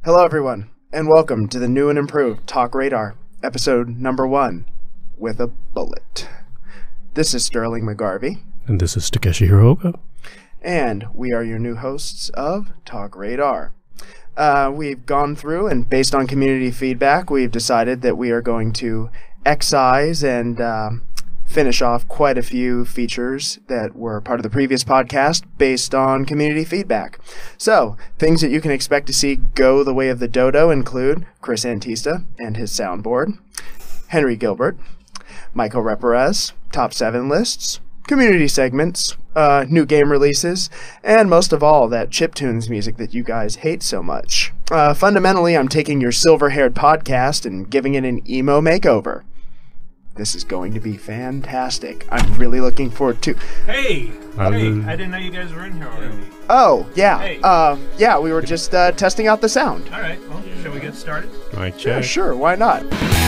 Hello, everyone, and welcome to the new and improved TalkRadar, episode number 1, with a bullet. This is Sterling McGarvey. And this is Takeshi Hiroka. And we are your new hosts of TalkRadar. We've gone through, and based on community feedback, we've decided that we are going to excise and finish off quite a few features that were part of the previous podcast based on community feedback. So, things that you can expect to see go the way of the dodo include Chris Antista and his soundboard, Henry Gilbert, Michael Reperez, top 7 lists, community segments, new game releases, and most of all, that chiptunes music that you guys hate so much. Fundamentally, I'm taking your silver-haired podcast and giving it an emo makeover. This is going to be fantastic. I'm really looking forward to... Hey! I didn't know you guys were in here already. Oh, yeah. Hey. Yeah, we were just testing out the sound. Alright, well, shall we get started? Mic check. Yeah, sure, why not?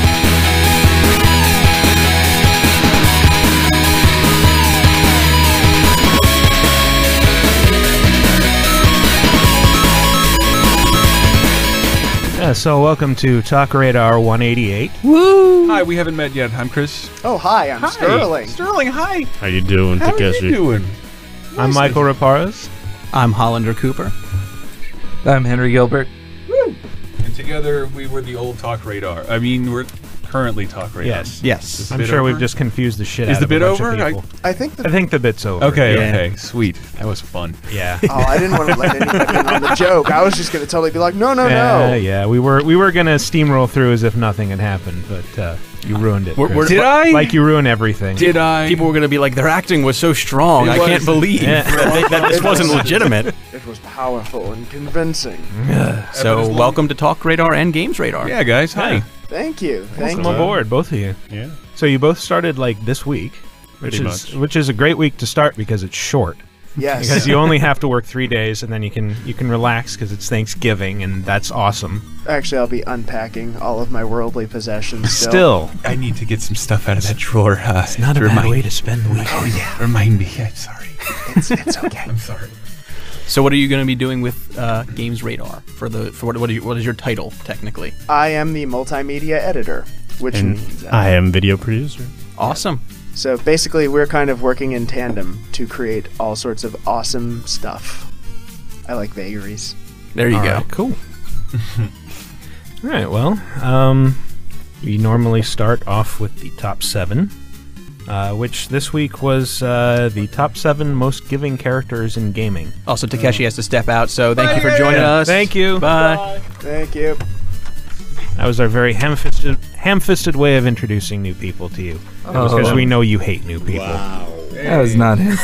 So welcome to TalkRadar 188. Woo! Hi, we haven't met yet. I'm Chris. Oh, hi, I'm Sterling. Sterling, hi. How you doing, How are Takeshi? you doing? I'm Michael Raparez. I'm Hollander Cooper. I'm Henry Gilbert. And together we were the old TalkRadar. I mean, we're currently TalkRadar. Yes. I'm sure we've just confused the shit Is out the of bit a bunch over? of people. I think I think the bit's over. Okay, Yeah. okay, sweet. That was fun. Yeah. Oh, I didn't want to let anyone in on the joke. I was just going to totally be like, no. Yeah, we were gonna steamroll through as if nothing had happened, but you ruined it. Chris. Did I? Like you ruin everything. Did I? People were going to be like, their acting was so strong. I can't believe that this wasn't legitimate. It was powerful and convincing. So, welcome to Talk Radar and Games Radar. Yeah, guys, hi. Thank you. Thank Welcome you. aboard, both of you. Yeah. So you both started like this week, which Pretty is a great week to start because it's short. Yes. Because you only have to work 3 days, and then you can relax because it's Thanksgiving, and that's awesome. Actually, I'll be unpacking all of my worldly possessions Still, I need to get some stuff out of that drawer. It's Not a bad way to spend the week. Oh, yeah. Remind me. I'm sorry. It's okay. I'm sorry. So, what are you going to be doing with Games Radar? For what is your title technically? I am the multimedia editor, which And means... I am video producer. Awesome. So basically, we're kind of working in tandem to create all sorts of awesome stuff. I like vagaries. There you all go. right, cool. All right, well, we normally start off with the top 7, which this week was the top 7 most giving characters in gaming. Also, Takeshi has to step out, so thank you for joining us. Thank you. Bye. Thank you. That was our very ham-fisted way of introducing new people to you, because we know you hate new people. That was not him.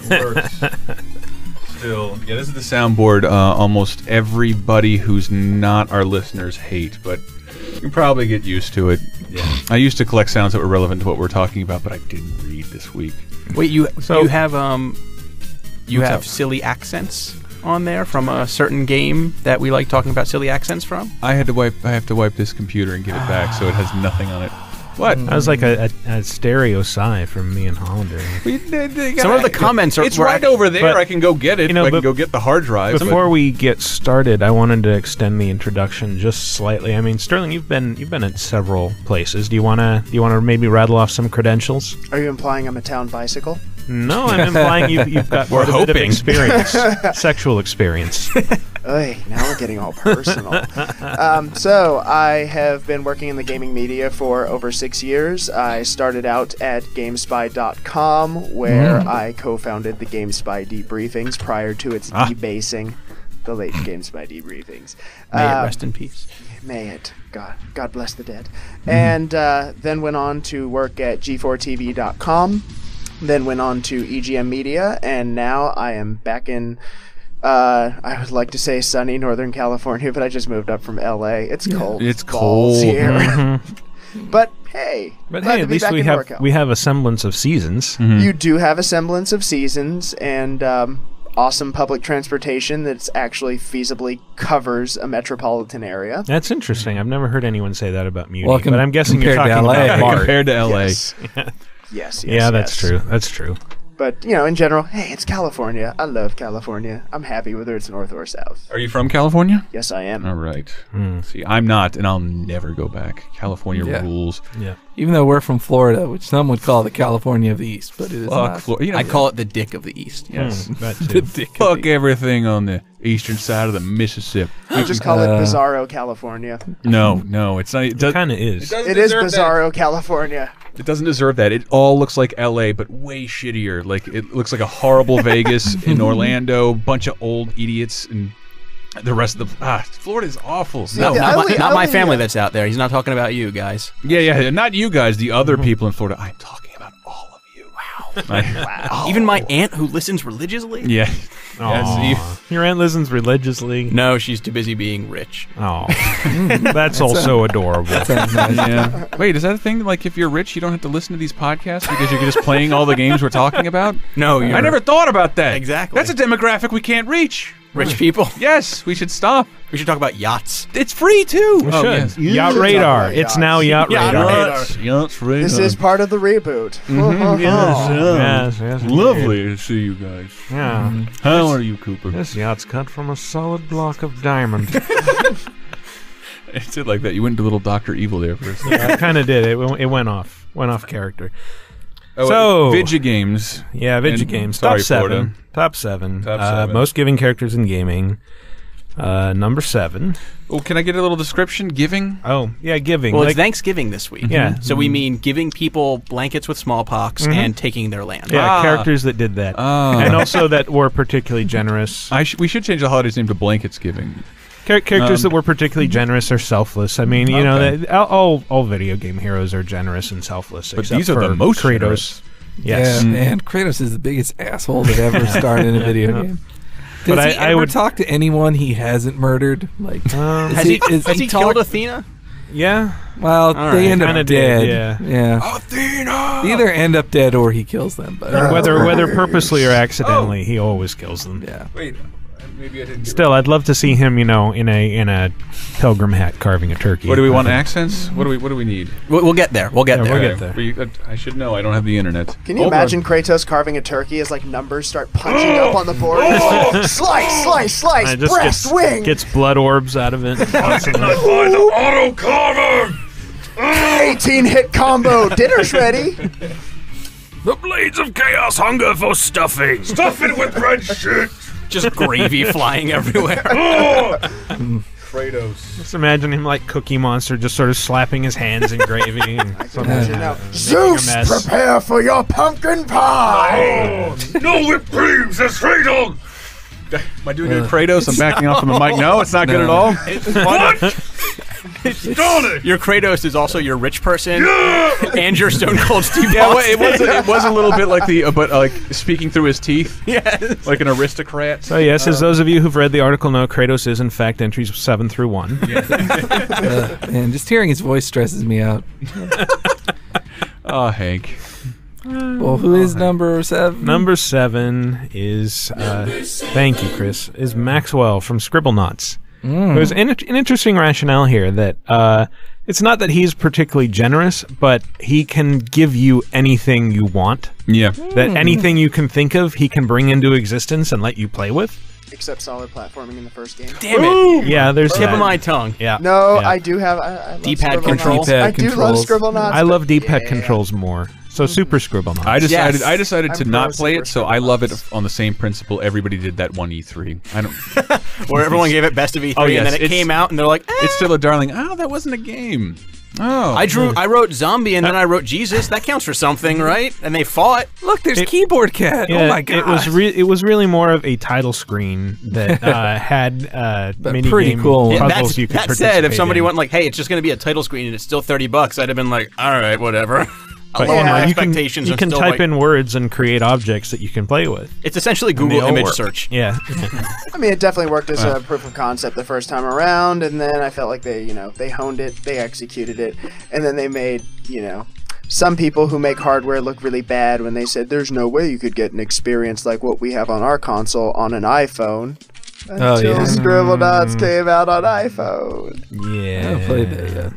Still, yeah, this is the soundboard almost everybody who's not our listeners hate, but you can probably get used to it. Yeah. I used to collect sounds that were relevant to what we're talking about, but I didn't read this week. Wait, you have up? silly accents on there from a certain game that we like talking about silly accents from? I have to wipe this computer and get it back, so it has nothing on it. What? That was like a stereo sigh from me and Hollander. Some of the comments are... It's right over there. but, I can go get it. you know, I can but go get the hard drive. Before we get started, I wanted to extend the introduction just slightly. I mean, Sterling, you've been at several places. Do you wanna maybe rattle off some credentials? Are you implying I'm a town bicycle? No, I'm implying you've got quite a bit of experience, sexual experience. Oy, now we're getting all personal. So I have been working in the gaming media for over 6 years. I started out at GameSpy.com, where I co-founded the GameSpy debriefings prior to its debasing, the late GameSpy debriefings. May it rest in peace. May it. God bless the dead. And then went on to work at G4TV.com, then went on to EGM Media, and now I am back in... I would like to say sunny Northern California, but I just moved up from LA. It's cold. It's balls cold. here. But hey, at least we have a semblance of seasons. You do have a semblance of seasons and awesome public transportation that's actually feasibly covers a metropolitan area. That's interesting. I've never heard anyone say that about Muni, Well, but I'm guessing you're compared talking to LA. about Bart. Compared to LA. Yes. Yes. Yeah, that's true. That's true. But, in general, hey, it's California. I love California. I'm happy whether it's north or south. Are you from California? Yes, I am. All right. See, I'm not, and I'll never go back. California rules. Yeah. Even though we're from Florida, which some would call the California of the East, but it is not. I call it the dick of the East. Yes. That The too. dick of Fuck the- everything on the eastern side of the Mississippi. We just call it Bizarro, California. No, it's not. It kind of is. It is Bizarro, California. It doesn't deserve that. It all looks like L.A., but way shittier. Like, it looks like a horrible Vegas in Orlando, bunch of old idiots, and the rest of the... Florida's awful. No, Yeah, not my family yeah. that's out there. He's not talking about you guys. Yeah, not you guys, the other people in Florida. I'm talking about all of you. Wow. Even my aunt who listens religiously? Yeah. Aw. Your aunt listens religiously. No, she's too busy being rich. Oh, that's also adorable. Yeah. Wait, is that a thing? Like, if you're rich, you don't have to listen to these podcasts because you're just playing all the games we're talking about? No, I never thought about that. Exactly. That's a demographic we can't reach. Rich people. Yes, we should stop. We should talk about yachts. It's free too. We should. Yes. Yacht should Radar. talk about It's now Yacht Yacht Radar. Radar. Yachts radar. This is part of the reboot. Yes, Lovely to see you guys. Yeah. How are you, Cooper? This yacht's cut from a solid block of diamond. It's it like that. You went into little Dr. Evil there for a second. I kind of did. It went off. Went off character. Oh, So- Vidya Games. Yeah, Vidya And- Games. sorry, Top 7. Florida. Top 7. Top 7. Most giving characters in gaming. Number 7. Oh, can I get a little description? Giving? Oh, yeah, giving. Well, Like- it's Thanksgiving this week. Yeah. So we mean giving people blankets with smallpox and taking their land. yeah, characters that did that. And also that were particularly generous. We should change the holiday's name to Blankets Giving. Characters that were particularly generous or selfless. I mean, you know, Okay. all video game heroes are generous and selfless. But except these are the for most Kratos. generous. Yes. Yeah, man, Kratos is the biggest asshole that ever starred in a video game. But Does he I ever would- talk to anyone he hasn't murdered? Like, Has he killed Athena? Yeah. Well, All they right. end up Kinda dead. did, yeah. Athena! They either end up dead or he kills them. But Whether purposely or accidentally, he always kills them. yeah. Wait, maybe I didn't get Still, I'd love to see him, you know, in a pilgrim hat carving a turkey. What do we want? Accents? What do we need? We'll get there. We'll get Yeah, there. we'll get there. I should know. I don't have the internet. Can you Hold imagine on. Kratos carving a turkey as like numbers start punching up on the board? It's like, slice, slice, slice, I just breast, wing. gets blood orbs out of it. Constantly. 18-hit combo. Dinner's ready. The blades of chaos hunger for stuffing. Stuff it with red shit. Just gravy flying everywhere. Kratos. Just imagine him like Cookie Monster, just sort of slapping his hands in gravy. And Imagine now. making a Zeus, mess. prepare for your pumpkin pie. No whipped cream, says Kratos. Am I doing it, Kratos? I'm backing off from the mic. No, it's not good at all. Your Kratos is also your rich person and your Stone Cold Steve Yeah, well, Austin. it was a little bit like but like speaking through his teeth, Yes. like an aristocrat. So yes, as those of you who've read the article know, Kratos is in fact entries 7 through 1. Man, just hearing his voice stresses me out. Oh, Hank. Well, who is number 7? Number 7 is thank you, Chris. Is Maxwell from Scribblenauts. There's an interesting rationale here that it's not that he's particularly generous, but he can give you anything you want. Yeah. That anything you can think of, he can bring into existence and let you play with. Except solid platforming in the first game. Damn it. Yeah, there's Tip that. of my tongue. Yeah. No, yeah. I do have. I love D-pad Scribblenauts. controls. I do love controls. Scribblenauts. I love but D-pad yeah. controls more. So Super Scribblenauts. I decided Yes. to I'm not pro play Super it, so I love it Scribblenauts. on the same principle everybody did that one E3. I don't. Where everyone gave it best of E3 Oh, yes, and then it it's- came out and they're like, It's still a darling. Oh, that wasn't a game. Oh, I wrote zombie and then I wrote Jesus. That counts for something, right? And they fought. Look, there's Keyboard Cat. Yeah, Oh my god. it was really more of a title screen that had mini pretty game cool. puzzles That's- you could that said, if participate somebody in. went like, hey, it's just going to be a title screen and it's still $30, I'd have been like, all right, whatever. I But, lowered you know, my you can, expectations. you and can still type like- in words and create objects that you can play with. It's essentially they Google all image work. search. Yeah. I mean, it definitely worked as a proof of concept the first time around, and then I felt like they honed it, they executed it, and then they made, some people who make hardware look really bad when they said there's no way you could get an experience like what we have on our console on an iPhone. Until yeah. Scribblenauts came out on iPhone. I Yeah. haven't played that yet.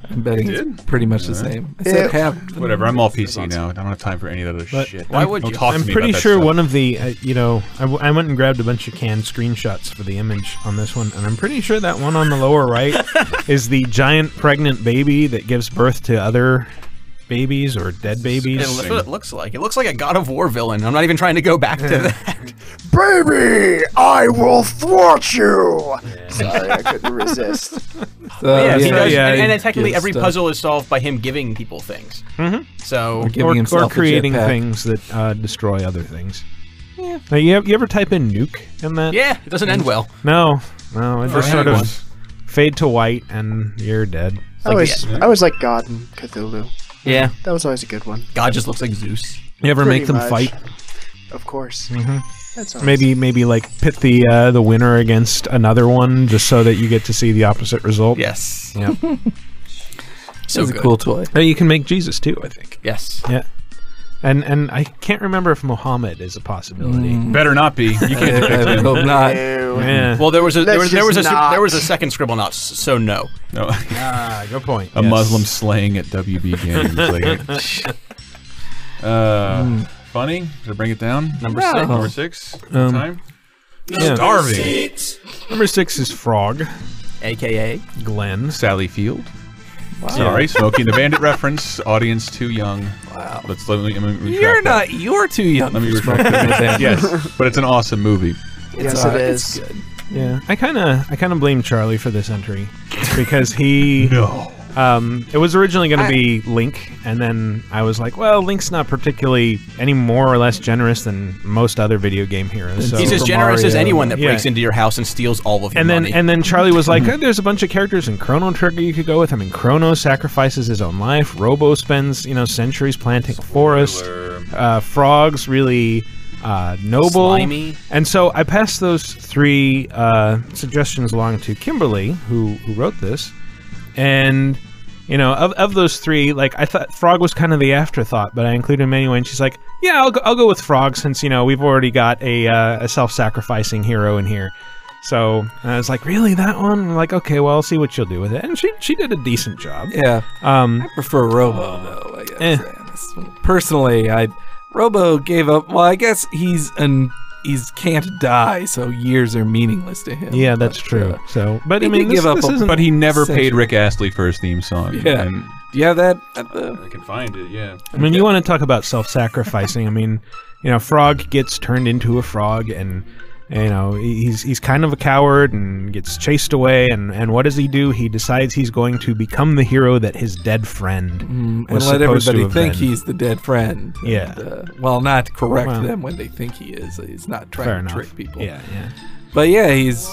I'm betting it's pretty much the same. I said half. Whatever. I'm all PC now. I don't have time for any other shit. Why would you? Talk to I'm me pretty about that sure stuff. one of the, I went and grabbed a bunch of canned screenshots for the image on this one, and I'm pretty sure that one on the lower right is the giant pregnant baby that gives birth to other babies or dead babies. That's what it looks like. It looks like a God of War villain. I'm not even trying to go back to that. Baby, I will thwart you. Sorry, I couldn't resist. Yeah, he does, yeah, and then technically gives every stuff. puzzle is solved by him giving people things. So Giving himself or a creating jetpack. things that destroy other things. Yeah. You ever type in nuke in that? yeah, it doesn't end well. No, it just sort anyone. of fade to white and you're dead. I always like God and Cthulhu. Yeah, That was always a good one. God just looks like Zeus. You ever Pretty make them much. fight? Of course. That's always Maybe like pit the winner against another one, just so that you get to see the opposite result. Yes, Yeah. so It's a good. cool toy. You can make Jesus too, I think. Yes, Yeah. And I can't remember if Muhammad is a possibility. Better not be. You can't depict I him. hope not. Ew. Yeah. Well, there was Let's just not. there was a second scribble not, so no. No. Good point. A Yes. Muslim slaying at WB Games. Funny? To bring it down? Number No. six. Number 6? Time? Yeah. Starving. Number 6 is Frog, AKA Glenn. Sally Field. Sorry, Smokey and the Bandit reference. Audience too young. Wow. Let me retract You're that. not. You're too young. Let me for retract Smoking that. the Bandit. Yes, but it's an awesome movie. Yes, alright, it it's is. good. Yeah. I kind of blame Charlie for this entry because he No. it was originally going to be Link, and then I was like, well, Link's not particularly any more or less generous than most other video game heroes. So he's as Super generous as Mario. anyone that Yeah. breaks into your house and steals all of your and money. then Charlie was like, there's a bunch of characters in Chrono Trigger you could go with. I mean, Chrono sacrifices his own life. Robo spends centuries planting a forest. Frog's really noble. Slimy. And so I passed those 3 suggestions along to Kimberly, who wrote this, and of those 3, like I thought Frog was kind of the afterthought, but I included him anyway. And she's like, "Yeah, I'll go with Frog since we've already got a self-sacrificing hero in here." So I was like, "Really, that one?" I'm like, "Okay, well, I'll see what she'll do with it." And she did a decent job. Yeah. I prefer Robo though. I guess. Personally, Robo gave up. Well, I guess he's can't die, so years are meaningless to him. Yeah, that's But, true. So, but I he mean, did give up this a- isn't. But he never Essentially. paid Rick Astley for his theme song. Yeah. And Do you have that at the? I can find it, yeah. I mean, you want to talk about self-sacrificing. I mean, Frog gets turned into a frog, and he's kind of a coward and gets chased away. And what does he do? He decides he's going to become the hero that his dead friend And was let supposed to everybody have think been. he's the dead friend. Yeah. And, well, not correct Well. them when they think he is. He's not Fair trying to enough. trick people. Yeah. But yeah, he is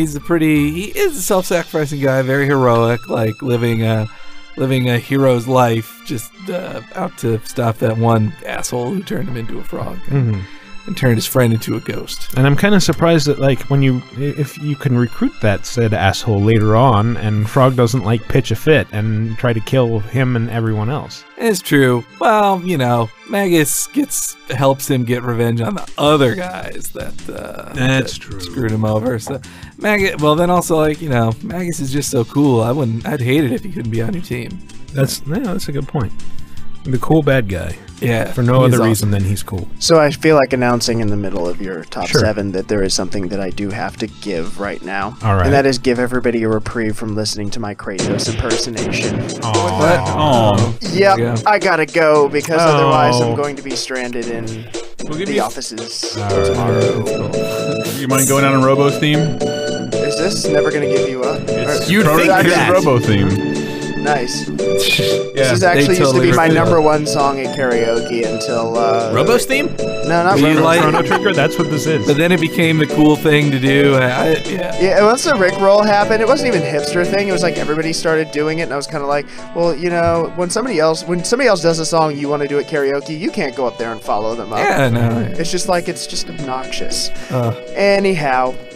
a self-sacrificing guy, very heroic, like living a hero's life, just out to stop that one asshole who turned him into a frog and turned his friend into a ghost. And I'm kind of surprised that, like, if you can recruit that said asshole later on, and Frog doesn't pitch a fit and try to kill him and everyone else. It's true. Well, Magus helps him get revenge on the other guys that true. screwed him over. So Magus, well, then also Magus is just so cool. I'd hate it if he couldn't be on your team. That's a good point. The cool bad guy. Yeah, For no he's other awesome. reason than he's cool. So I feel like announcing in the middle of your top Sure. 7 that there is something that I do have to give right now. All right. And that is give everybody a reprieve from listening to my Kratos impersonation. Oh. Yep, Yeah. I gotta go because otherwise Oh. I'm going to be stranded in give the you- offices tomorrow. You mind going on a Robo's theme? Is this never gonna give you up? You'd think Or- It's that. a Robo theme. Nice. Yeah. This is actually used to totally be my ripped it number up. 1 song at karaoke until Robo's theme? No, not Do you Robo. like- Chrono Trigger, that's what this is. But then it became the cool thing to do. Yeah. Yeah, once the Rickroll happened, it wasn't even a hipster thing. It was like everybody started doing it, and I was kind of like, well, when somebody else does a song you want to do at karaoke, you can't go up there and follow them up. Yeah, no. It's just obnoxious. Uh, Anyhow,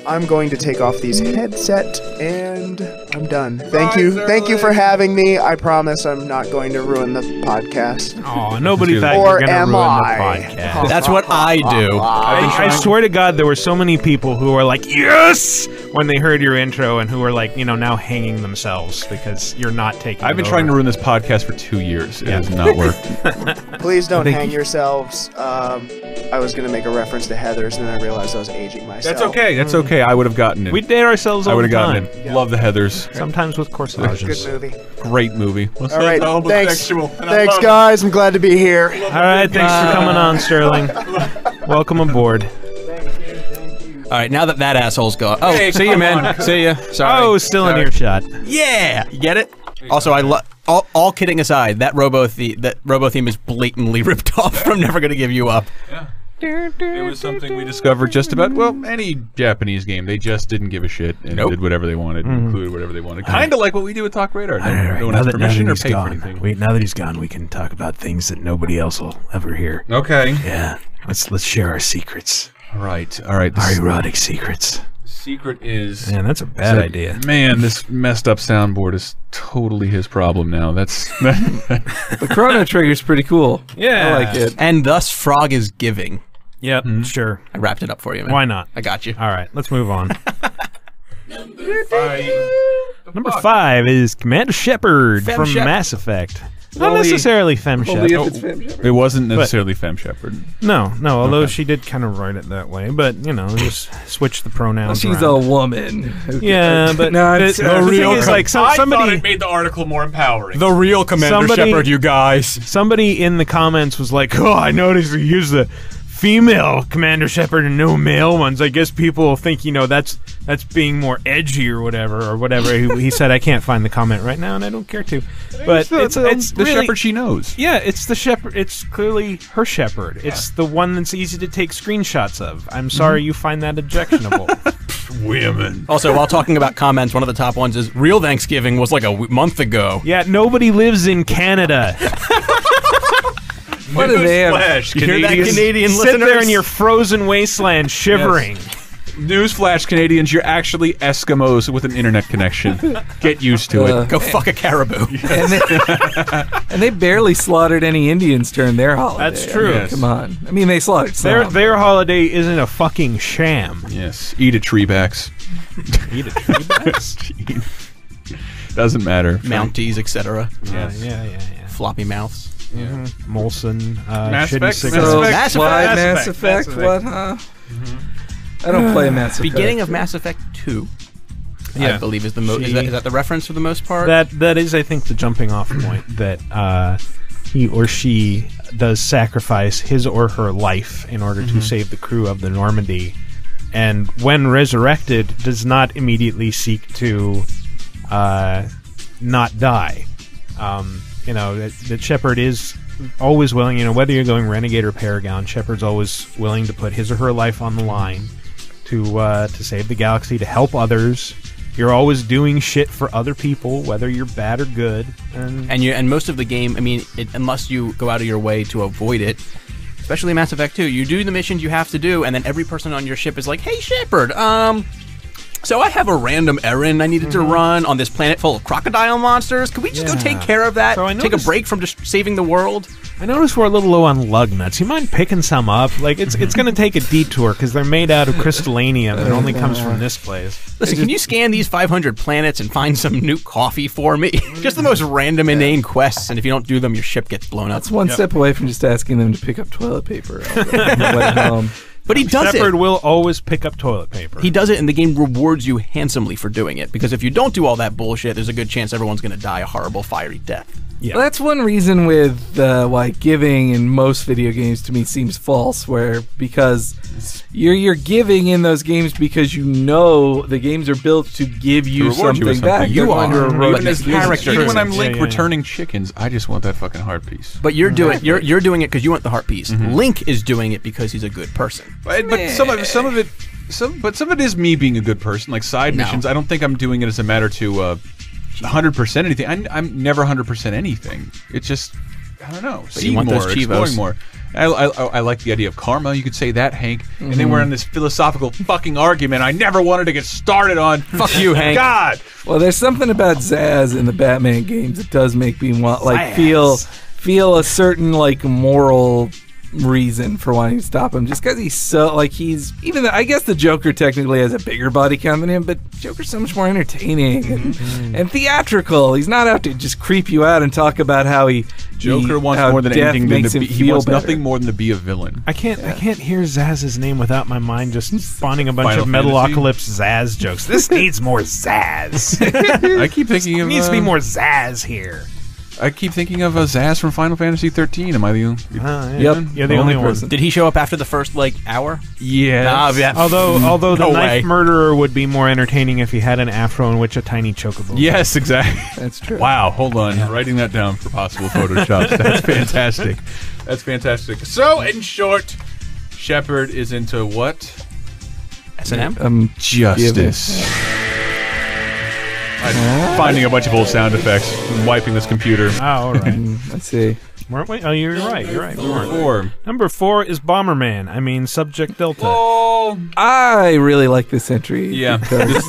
I'm going to take off these headset, and I'm done. Thank you for having me. I promise I'm not going to ruin the podcast. Oh, nobody thought you Or were going to am ruin the I? podcast. That's what I do. I swear to God, there were so many people who were like, yes, when they heard your intro, and who were like, now hanging themselves because you're not taking I've been trying to ruin this podcast for 2 years. It has not worked. Please don't hang yourselves. I was going to make a reference to Heathers, and then I realized I was aging myself. That's okay. That's okay. I would have gotten it. We date ourselves I all would the have time. gotten it. Love the Heathers. Sometimes with corsages. Good movie. Great movie. All right, thanks guys. I'm glad to be here. All right, thanks for coming on, Sterling. Welcome aboard. All right, now that asshole's gone. Oh, see you, man. See ya. Sorry. Oh, still in earshot. Yeah, you get it. Also, all kidding aside, that robo theme is blatantly ripped off from Never Gonna Give You Up. Yeah. It was something we discovered just about, any Japanese game. They just didn't give a shit and did whatever they wanted, included whatever they wanted. Kind of like what we do with TalkRadar. No one has permission or pay for anything. Wait, now that he's gone, we can talk about things that nobody else will ever hear. Okay. Yeah. Let's share our secrets. All right. Our erotic secrets. Secret is... Man, that's a bad idea. Man, this messed up soundboard is totally his problem now. That's... The Chrono Trigger's pretty cool. Yeah. I like it. And thus, Frog is giving. Yep, sure. I wrapped it up for you, man. Why not? I got you. All right, let's move on. Number 5 is Commander Shepard from Mass Effect. Not necessarily Fem Shepard. It wasn't necessarily Fem Shepard. No, although she did kind of write it that way. But, just switch the pronouns She's around. a woman. Yeah, but No, the it's- thing is, like, somebody... made the article more empowering. The real Commander Shepard, you guys. Somebody in the comments was like, oh, I noticed you used the female Commander Shepard and no male ones. I guess people will think, that's being more edgy or whatever. He said, I can't find the comment right now, and I don't care to. But it's the really, Shepard she knows. Yeah, it's the Shepard. It's clearly her Shepard. It's the one that's easy to take screenshots of. I'm sorry you find that objectionable. Women. Also, while talking about comments, one of the top ones is, real Thanksgiving was like a month ago. Yeah, nobody lives in Canada. What do they have? Newsflash, You hear that, Canadian Sit listeners? there in your frozen wasteland shivering. Newsflash, Canadians, you're actually Eskimos with an internet connection. Get used to it. Go fuck a caribou. And they barely slaughtered any Indians during their holiday. That's true. I mean, come on. I mean, they slaughtered some. Their holiday isn't a fucking sham. Yes. Eat a treebacks. Eat a tree backs? Doesn't matter. Mounties, etc. Yes. Yeah. Floppy mouths. Molson, Mass shitty Effect, cigarettes. So, Mass why Effect. Mass Effect? What, huh? I don't play Mass Effect. Beginning of Mass Effect 2, Yeah. I believe is the most. Is that the reference for the most part? That is, I think, the jumping off point that he or she does sacrifice his or her life in order to save the crew of the Normandy, and when resurrected, does not immediately seek to not die. That Shepard is always willing, whether you're going Renegade or Paragon, Shepard's always willing to put his or her life on the line to save the galaxy, to help others. You're always doing shit for other people, whether you're bad or good. And most of the game, I mean, unless you go out of your way to avoid it, especially Mass Effect 2, you do the missions you have to do, and then every person on your ship is like, hey, Shepard, so I have a random errand I needed to run on this planet full of crocodile monsters. Could we just go take care of that? So I take a noticed- break from just saving the world? I noticed we're a little low on lug nuts. You mind picking some up? Like, it's going to take a detour because they're made out of crystallanium and only comes from this place. Listen, can you scan these 500 planets and find some new coffee for me? Just the most random, inane quests, and if you don't do them, your ship gets blown up. That's one step away from just asking them to pick up toilet paper. But he does Shepard it. will always pick up toilet paper. He does it, and the game rewards you handsomely for doing it. Because if you don't do all that bullshit, there's a good chance everyone's going to die a horrible, fiery death. Yeah. Well, that's one reason with why giving in most video games to me seems false, because you're giving in those games because the games are built to give you reward you something with back. something. They're You going to are. reward Even you. as characters. Even when I'm Link Yeah. returning chickens, I just want that fucking heart piece. But you're doing it because you want the heart piece. Link is doing it because he's a good person. But some of it is me being a good person. Like side No. missions, I don't think I'm doing it as a matter to 100% anything. I'm never 100% anything. It's just I don't know, you see want more, those Chivos. exploring more. I like the idea of karma. You could say that, Hank. And then we're in this philosophical fucking argument I never wanted to get started on. Fuck you, Hank. God. Well, there's something about Zaz in the Batman games that does make me want, like, feel a certain, like, moral reason for wanting to stop him, just because he's so, like, he's even I guess the Joker technically has a bigger body count than him, but Joker's so much more entertaining and theatrical. He's not out to just creep you out and talk about how Joker wants how more than death anything makes than him he feel wants better. nothing more than to be a villain. I can't hear Zaz's name without my mind just spawning a bunch Final of Metalocalypse Zaz jokes. This needs more Zaz. I keep thinking of needs to be more Zaz here. I keep thinking of Zaz from Final Fantasy 13. Am I the only? Yep, You're the only one. person. Did he show up after the first hour? Yeah. Nah, yeah. Although the No knife way. murderer would be more entertaining if he had an afro in which a tiny chocobo. Yes, exactly. That's true. Wow, hold on. Writing that down for possible Photoshops. That's fantastic. That's fantastic. So, in short, Shepard is into what? S&M? Justice. I'm finding a bunch of old sound effects and wiping this computer. Oh, all right. Let's see. Weren't we? Oh, you're right. You're right. We weren't. 4. Number 4 is Bomberman. I mean, Subject Delta. Oh, I really like this entry. Yeah. Because,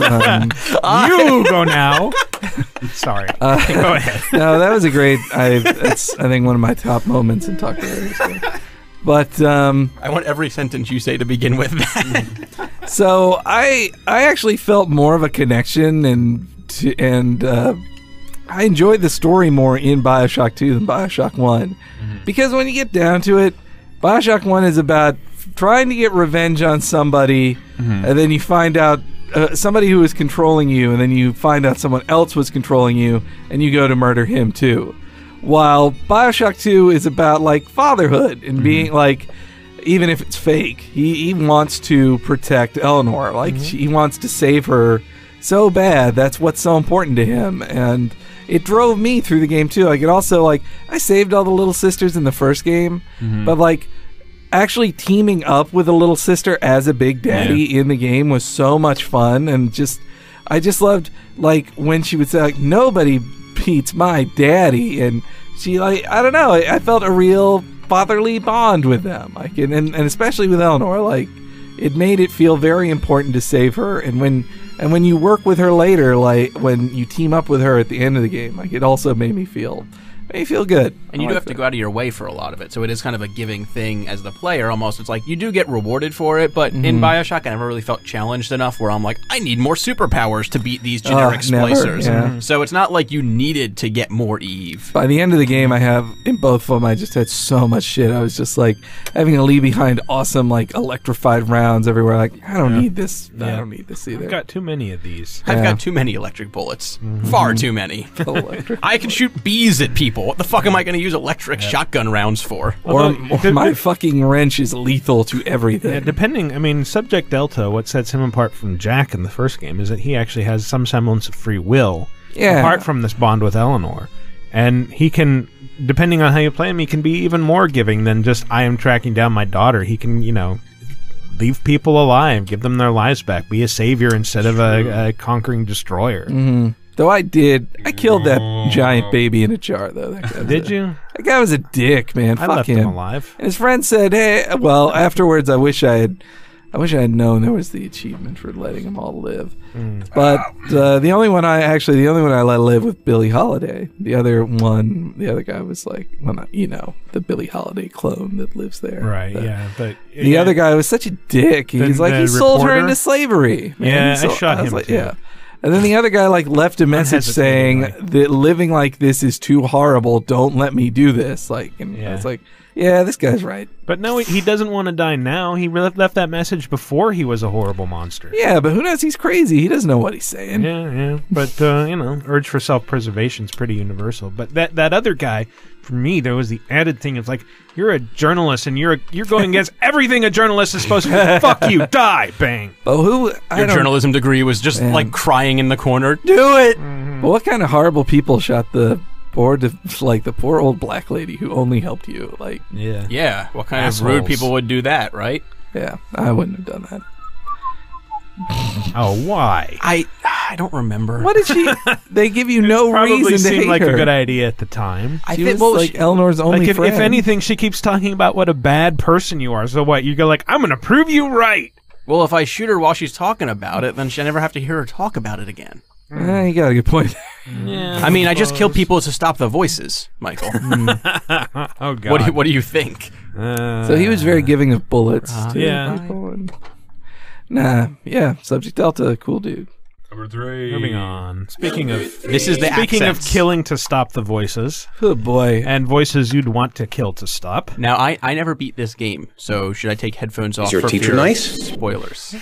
You go now. Sorry. Go ahead. no, that was a great. That's I think one of my top moments in TalkRadar. But I want every sentence you say to begin with that. so I actually felt more of a connection and I enjoyed the story more in BioShock 2 than BioShock 1. Because when you get down to it, BioShock 1 is about trying to get revenge on somebody, and then you find out somebody who is controlling you, and then you find out someone else was controlling you, and you go to murder him too. While BioShock 2 is about, like, fatherhood and being, like, even if it's fake, he wants to protect Eleanor. Like, he wants to save her so bad. That's what's so important to him. And it drove me through the game, too. Like, it also, like, I saved all the little sisters in the first game, but, like, actually teaming up with a little sister as a big daddy in the game was so much fun. And I just loved, like, when she would say, like, nobody beats my daddy, and she, like, I don't know, I felt a real fatherly bond with them, like, and especially with Eleanor. Like, it made it feel very important to save her, and when you work with her later, like when you team up with her at the end of the game, like, it also made me feel good. And you do have to go out of your way for a lot of it, so it is kind of a giving thing as the player almost. It's like, you do get rewarded for it, but in Bioshock, I never really felt challenged enough where I'm like, I need more superpowers to beat these generic splicers. Yeah. So it's not like you needed to get more Eve. By the end of the game, I have, in both of them, I just had so much shit. I was just, like, having to leave behind awesome, like, electrified rounds everywhere. Like, I don't need this. I don't need this either. I've got too many of these. I've got too many electric bullets. Far too many. I can shoot bees at people. What the fuck am I going to use electric shotgun rounds for? Or my fucking wrench is lethal to everything. Yeah, depending, I mean, Subject Delta, what sets him apart from Jack in the first game is that he actually has some semblance of free will, apart from this bond with Eleanor. And he can, depending on how you play him, he can be even more giving than just, I am tracking down my daughter. He can, leave people alive, give them their lives back, be a savior instead of a conquering destroyer. Though I killed that giant baby in a jar, though. That guy Did you? That guy was a dick, man. I Fuck left him. him alive. And his friend said, "Hey, well, afterwards, I wish I had known there was the achievement for letting them all live." But the only one I let live was Billie Holiday. The other guy was like, the Billie Holiday clone that lives there. Right, but the other guy was such a dick. He's like, he sold her into slavery. Man. Yeah, I shot him like, too. yeah. And then the other guy, like, left a message saying that living like this is too horrible. Don't let me do this. Like, and I was like, yeah, this guy's right. But no, he doesn't want to die now. He left that message before he was a horrible monster. Yeah, but who knows? He's crazy. He doesn't know what he's saying. Yeah. But, urge for self-preservation is pretty universal. But that other guy, for me, there was the added thing of, like, you're a journalist and you're going against everything a journalist is supposed to do. Fuck you, die, bang. Oh, Your journalism degree was just, like, crying in the corner. Do it! Well, what kind of horrible people shot the poor old black lady who only helped you? Like, yeah. What kind Assholes. of rude people would do that, right? yeah, I wouldn't have done that. Oh, why? I don't remember. What did she? They give you no Probably reason to seemed hate like her. a good idea at the time. I She think was like Eleanor's only Like if friend. anything, she keeps talking about what a bad person you are. So what? You go like, I'm gonna prove you right. well, if I shoot her while she's talking about it, then I never have to hear her talk about it again. You got a good point. Yeah. I mean, I just kill people to stop the voices, Michael. Oh God. What do you think? So he was very giving of bullets to yeah. people. Subject Delta, cool dude. Number 3. Moving on. Speaking of This is the speaking of accents. killing to stop the voices Oh boy. and voices you'd want to kill to stop. Now, I never beat this game, so should I take headphones off your for teacher fear of nice? spoilers?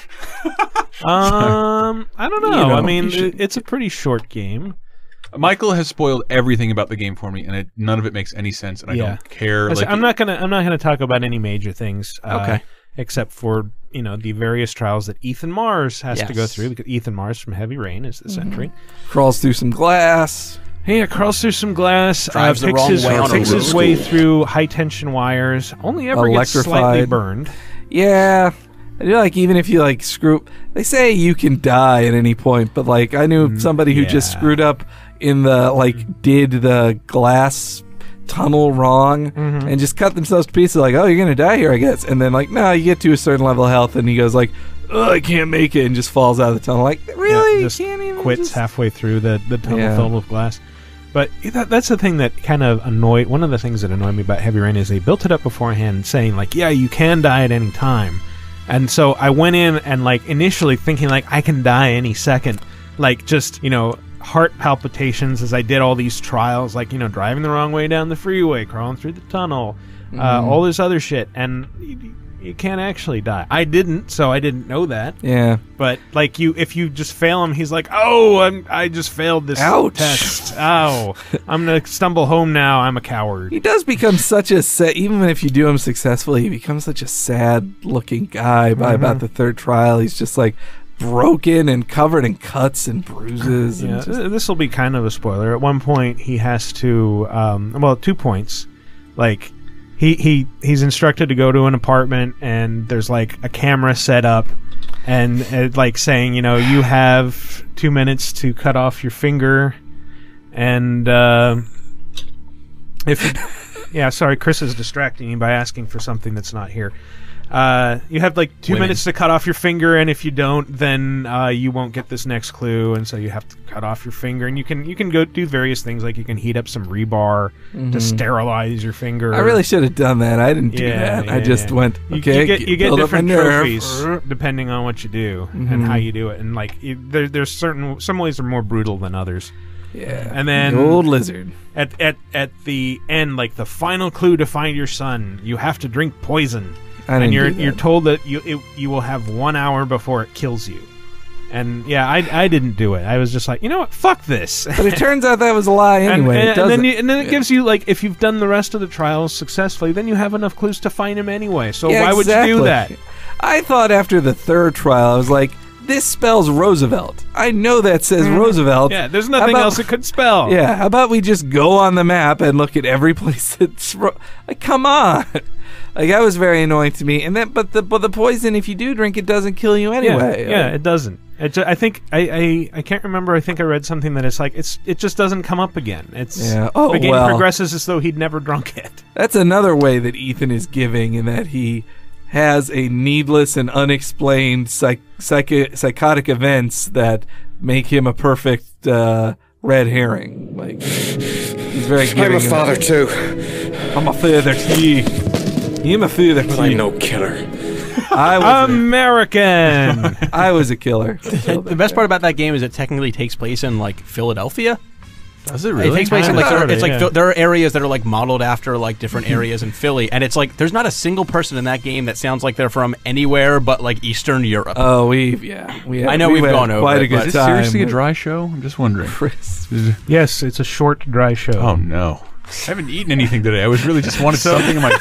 I don't know. know, I mean, you should- it's a pretty short game. Michael has spoiled everything about the game for me, and none of it makes any sense, and I don't care. Listen, I'm not gonna talk about any major things. Okay. Except for the various trials that Ethan Mars has to go Yes. through, because Ethan Mars from Heavy Rain is the sentry. Crawls through some glass. He crawls through some glass, Drives the wrong way on a picks his road. way through high tension wires. Only ever gets slightly Electrified. burned. Yeah. I do like even if you like screw. They say you can die at any point, but like I knew somebody who just yeah. screwed up in the did the glass tunnel wrong and just cut themselves to pieces. Like, oh, you're gonna die here, I guess. And then like, no, you get to a certain level of health, and he goes like, oh, I can't make it, and just falls out of the tunnel. Like, really? Yeah, just you can't even quits just... halfway through the tunnel Yeah. filled with glass. But that's the thing that kind of annoyed. One of the things that annoyed me about Heavy Rain is they built it up beforehand, saying like, yeah, you can die at any time. And so I went in and like initially thinking like I can die any second, like just heart palpitations as I did all these trials, like driving the wrong way down the freeway, crawling through the tunnel, all this other shit, and you can't actually die. I didn't, so I didn't know that. Yeah. But like if you just fail him, he's like, oh, I just failed this Ouch. test. Ow, I'm gonna stumble home now. I'm a coward. He does become such a sad, even if you do him successfully, he becomes such a sad-looking guy by about the third trial. He's just like broken and covered in cuts and bruises. Yeah, And just, this will be kind of a spoiler. At one point, he has to, 2 points. Like, he's instructed to go to an apartment, and there's like a camera set up, and like saying, you have 2 minutes to cut off your finger, and sorry, Chris is distracting me by asking for something that's not here. You have like 2 minutes to cut off your finger, and if you don't, then you won't get this next clue, and so you have to cut off your finger. And you can go do various things, like you can heat up some rebar to sterilize your finger. I really should have done that. I didn't do that. I just went, okay, you get build up my different nerve. trophies depending on what you do and how you do it, and like there's some ways are more brutal than others. Yeah. And then the old lizard. At the end, like the final clue to find your son, you have to drink poison. And you're told that you will have 1 hour before it kills you. And yeah, I didn't do it. I was just like, you know what, fuck this. But it turns out that was a lie anyway. and then it gives you, like, if you've done the rest of the trials successfully, then you have enough clues to find him anyway. So Yeah, why would you do that? I thought after the third trial, I was like, this spells Roosevelt. I know that says Roosevelt. Yeah, there's nothing else it could spell. Yeah, how about we just go on the map and look at every place that's like, come on. Like, that was very annoying to me. And then, but the poison, if you do drink it, doesn't kill you anyway. Yeah, it doesn't. I think I can't remember. I think I read something that it's like it just doesn't come up again. The game progresses as though he'd never drunk it. That's another way that Ethan is giving, in that he has a needless and unexplained psychotic events that make him a perfect red herring. Like, he's very giving. I'm a father too. I'm a father too. I'm a father But too. I'm no killer. I was American. I was a killer. The best part about that game is it technically takes place in like Philadelphia. Does it really? It takes place in like Yeah. there are areas that are like modeled after like different areas in Philly, and it's like there's not a single person in that game that sounds like they're from anywhere but like Eastern Europe. Oh, we've I know we've had gone over quite a it, good but Is time. it seriously a dry show? I'm just wondering. Chris. Yes, it's a short, dry show. Oh no. I haven't eaten anything today. I was really just wanted something in my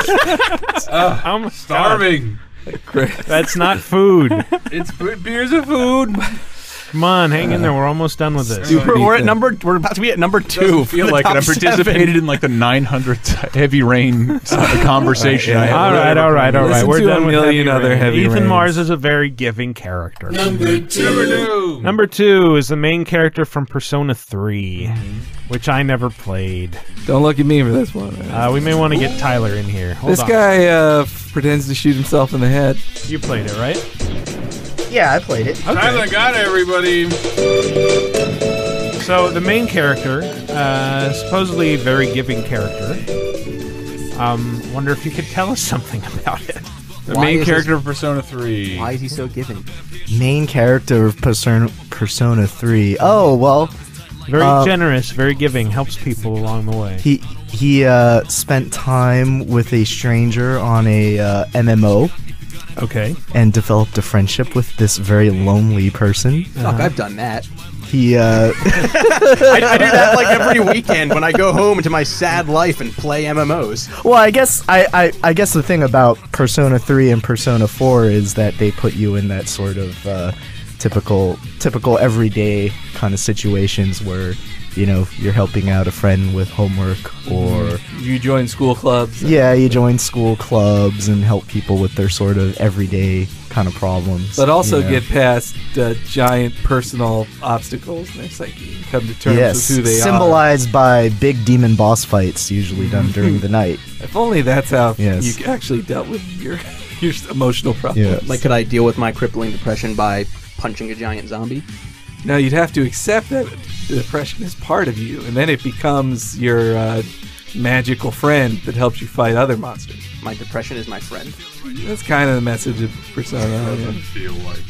face. I'm Starving. Chris. That's not food. It's food. Beers are food. Come on, hang in there. We're almost done with this. We're about to be at number 2. Doesn't feel like it. I participated in like the 900th heavy rain conversation. All right. Listen We're to done a with million Heavy other Rain. Heavy Ethan Rains. Mars is a very giving character. Number 2. Number 2 is the main character from Persona 3, which I never played. Don't look at me for this one. We may want to get Tyler in here. Hold This on. guy pretends to shoot himself in the head. You played it, right? Yeah, I played it. Tyler got everybody. So the main character, supposedly a very giving character. Wonder if you could tell us something about it. The main character of Persona 3. Why is he so giving? Main character of Persona 3. Oh, well, Very generous, very giving, helps people along the way. he spent time with a stranger on a MMO Okay. and developed a friendship with this very lonely person. Fuck, I've done that. He I do that like every weekend when I go home to my sad life and play MMOs. well, I guess I guess the thing about Persona 3 and Persona 4 is that they put you in that sort of typical everyday kind of situations where, you know, you're helping out a friend with homework or You join school clubs. you join school clubs and help people with their sort of everyday kind of problems. But also you know. get past giant personal obstacles, and it's like you come to terms Yes, with who they symbolized by big demon boss fights, usually done during the night. are. If only that's how Yes. you actually dealt with your emotional problems. Yeah. Like, could I deal with my crippling depression by punching a giant zombie? No, you'd have to accept that the depression is part of you, and then it becomes your magical friend that helps you fight other monsters. My depression is my friend. That's kind of the message of Persona. Doesn't feel like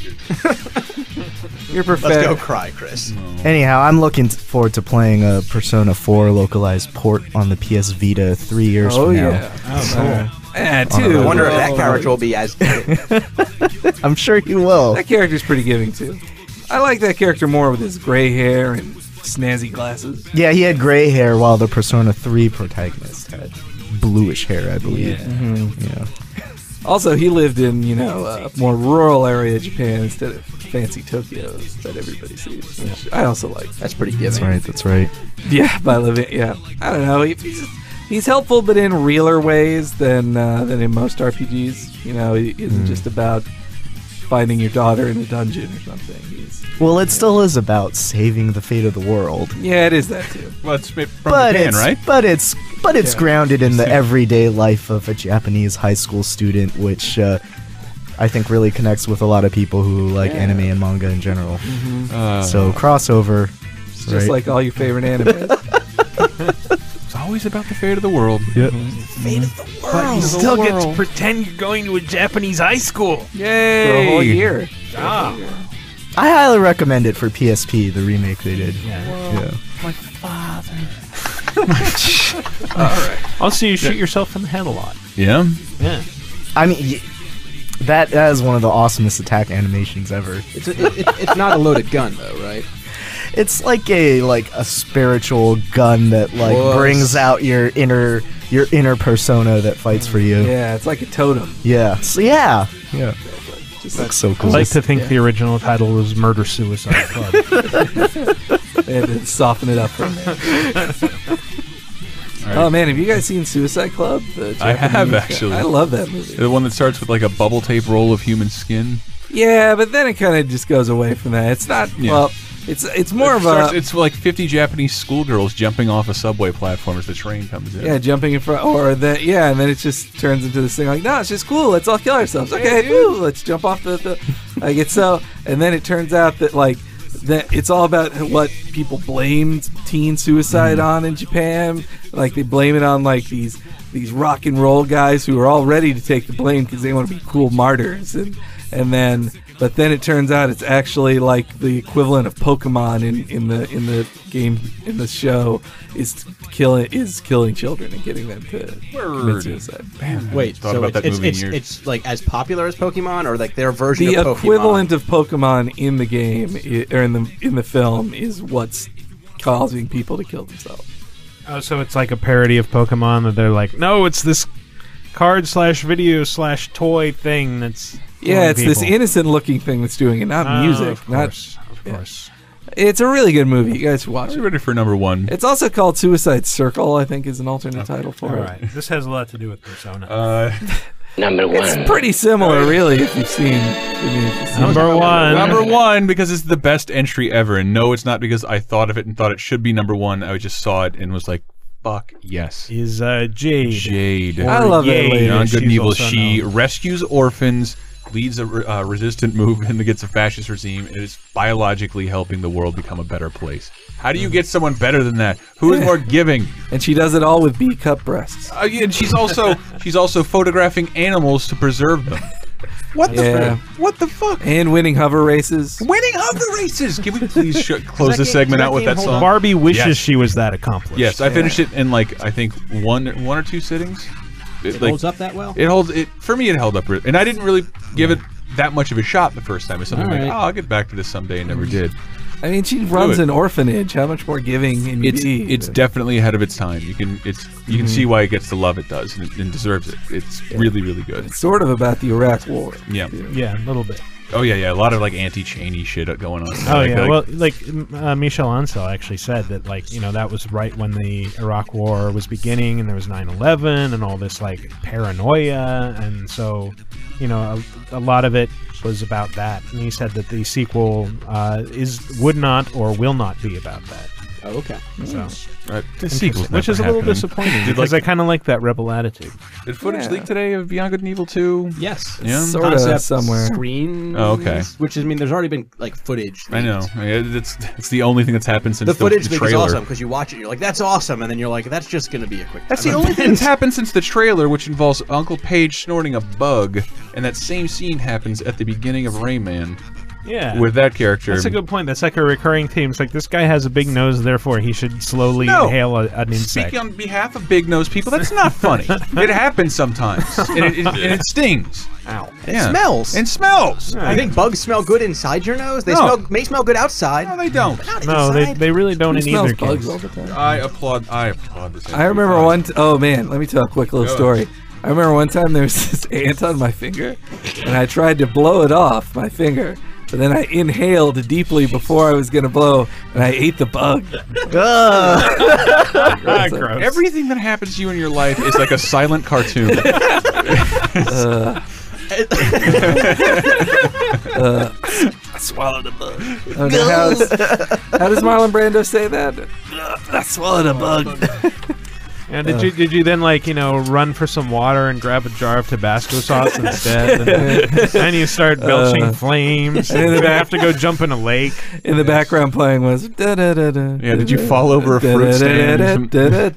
it. You're Let's go perfect. cry, Chris. Anyhow, I'm looking forward to playing a Persona 4 localized port on the PS Vita 3 years Oh from now. yeah. Oh, cool. Yeah, On too. I wonder if Oh. that character will be as good. I'm sure you will. That character's pretty giving too. I like that character more with his gray hair and snazzy glasses. Yeah, he had gray hair while the Persona 3 protagonist had bluish hair, I believe. Yeah. Also, he lived in, a more rural area of Japan instead of fancy Tokyo that everybody sees, which I also like. That's pretty giving. That's right. Yeah, by living, I don't know. He's helpful, but in realer ways than in most RPGs. You know, he isn't just about finding your daughter in a dungeon or something. Well, it still is about saving the fate of the world. Yeah, it is that too. Well, it's from But Japan, it's, right? but it's grounded in the everyday life of a Japanese high school student, which I think really connects with a lot of people who like anime and manga in general. So crossover, It's just like all your favorite animes. It's always about the fate of the world. Yep. But you still get to pretend you're going to a Japanese high school. Yay! For a whole year. Ah. I highly recommend it for PSP, the remake they did. Yeah. Yeah. Also, you shoot yourself in the head a lot. Yeah. Yeah. I mean, that is one of the awesomest attack animations ever. It's not a loaded gun, though, right? It's like a spiritual gun that brings out your inner persona that fights for you. Yeah, it's like a totem. Yeah. So yeah. Just looks so I cool. like to think the original title was Murder Suicide Club. They had to soften it up from there. Oh man, have you guys seen Suicide Club? I have, Japanese- actually. I love that movie. The one that starts with like a bubble tape roll of human skin. Yeah, but then it kind of just goes away from that. It's not. Yeah. Well, it's more of a. It's like 50 Japanese schoolgirls jumping off a subway platform as the train comes in. Yeah, jumping in front, or that. Yeah, and then it just turns into this thing like, no, it's just cool. Let's all kill ourselves. Okay, woo, let's jump off the. Like it's so, and then it turns out that that it's all about what people blamed teen suicide on in Japan. Like they blame it on like these rock and roll guys who are all ready to take the blame because they want to be cool martyrs, but then it turns out it's actually like the equivalent of Pokemon in the game, in the show, is killing children and getting them to commit suicide. Wait, Thought so about that movie in years. it's like as popular as Pokemon, or like their version The of Pokemon? equivalent of Pokemon in the game or in the film is what's causing people to kill themselves. Oh, so it's like a parody of Pokemon that they're like, no, it's this card/video/toy thing that's Yeah, killing it's this people. innocent looking thing that's doing it, not Oh, music, of not course, of course. It's a really good movie. You guys should watch Are you it. ready for number one? It's also called Suicide Circle, I think is an alternate title for All it. right. This has a lot to do with Persona. Number one. It's pretty similar, really, if you've seen. Number one. Number one, because it's the best entry ever. And no, it's not because I thought of it and thought it should be number one. I just saw it and was like, fuck yes. Is Jade. Jade. I love that lady. Beyond Good and She's Evil. also She known. rescues orphans, leads a resistant movement against a fascist regime, and is biologically helping the world become a better place. How do you get someone better than that? Who is more giving? And she does it all with B-cup breasts. And she's also photographing animals to preserve them. What the what the fuck? And winning hover races. Winning hover races. Can we please close this segment out with that song? Barbie wishes Yes. she was that accomplished. Yes, I finished it in like I think one or two sittings. It holds up that well? It holds it for me. It held up, and I didn't really give it that much of a shot the first time. It's something All like, right. oh, I'll get back to this someday, and never did. I mean, she runs it. an orphanage. How much more giving can you be? It's definitely ahead of its time. You can see why it gets the love it does and deserves it. It's really good. It's sort of about the Iraq War. Yeah. Yeah, a little bit. Oh yeah. A lot of like anti-Cheney shit going on. Oh Like, yeah, like- well, like Michel Ancel actually said that, like, you know, that was right when the Iraq War was beginning, and there was 9/11 and all this like paranoia, and so, you know, a lot of it was about that. And he said that the sequel would not or will not be about that. Oh, okay. So, the sequel's which is a never little happening. disappointing because I kind of like that rebel attitude. Did footage leak today of Beyond Good and Evil 2? Yes. Yeah. Sort of Concept somewhere. Screen. Oh, okay. Which is, I mean, there's already been like footage. I know. It's the only thing that's happened since The footage the leak is trailer. awesome because you watch it, and you're like, "That's awesome," and then you're like, "That's just gonna be a quick." That's the time only thing event." that's happened since the trailer, which involves Uncle Page snorting a bug, and that same scene happens at the beginning of Rayman Yeah, with that character. that's a good point. That's like a recurring theme. It's like this guy has a big nose, therefore he should slowly No. inhale an insect. Speaking on behalf of big nose people, that's not funny. It happens sometimes, and it stings. Ow. Yeah. It smells. And smells. I think bugs smell good inside your nose. They No. may smell good outside. No, they don't. but not No, inside. they really don't Who in smells either bugs case. all the time? I applaud this. I remember oh man, let me tell a quick little Go. story. I remember one time there was this ant on my finger, and I tried to blow it off my finger, but then I inhaled deeply before I was gonna blow, and I ate the bug. Ah, gross. Everything that happens to you in your life is like a silent cartoon. I swallowed a bug. Oh, no, how does Marlon Brando say that? I swallowed a bug. And did you then, like, you know, run for some water and grab a jar of Tabasco sauce instead? And you start belching flames. And then have to go jump in a lake. In the background playing was Yeah, did you fall over a fruit stand?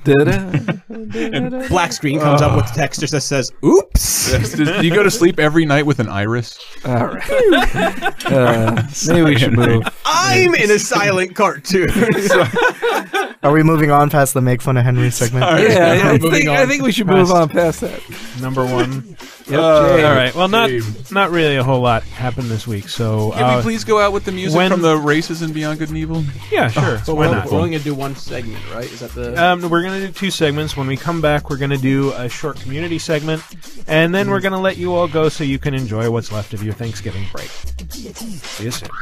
And black screen comes up with text that says, "Oops." Do you go to sleep every night with an iris? All right. Maybe we should move. I'm in a silent cartoon. Are we moving on past the make fun of Henry segment? Yeah, Moving I on think we should move on past that. Number one. Yep, All Jay. right. Well, not really a whole lot happened this week. So Can we please go out with the music when- from the races in Beyond Good and Evil? yeah, sure. But Why we're not? only gonna do one segment, right? Is that the? We're going to do 2 segments. When we come back, we're going to do a short community segment, and then we're going to let you all go so you can enjoy what's left of your Thanksgiving break. See you soon.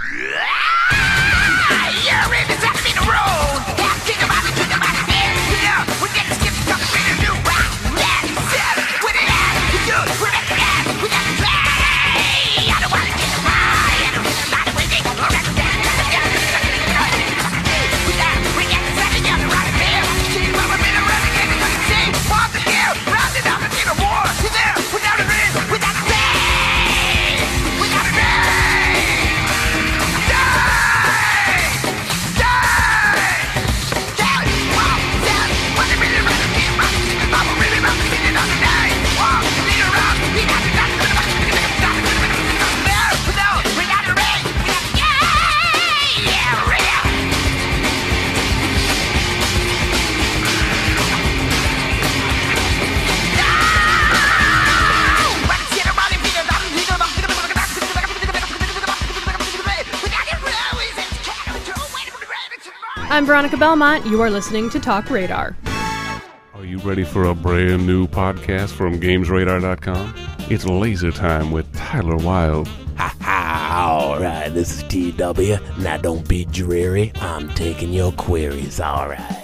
I'm Veronica Belmont. You are listening to TalkRadar. Are you ready for a brand new podcast from GamesRadar.com? It's Laser Time with Tyler Wilde. All right, this is TW. Now don't be dreary. I'm taking your queries, alright.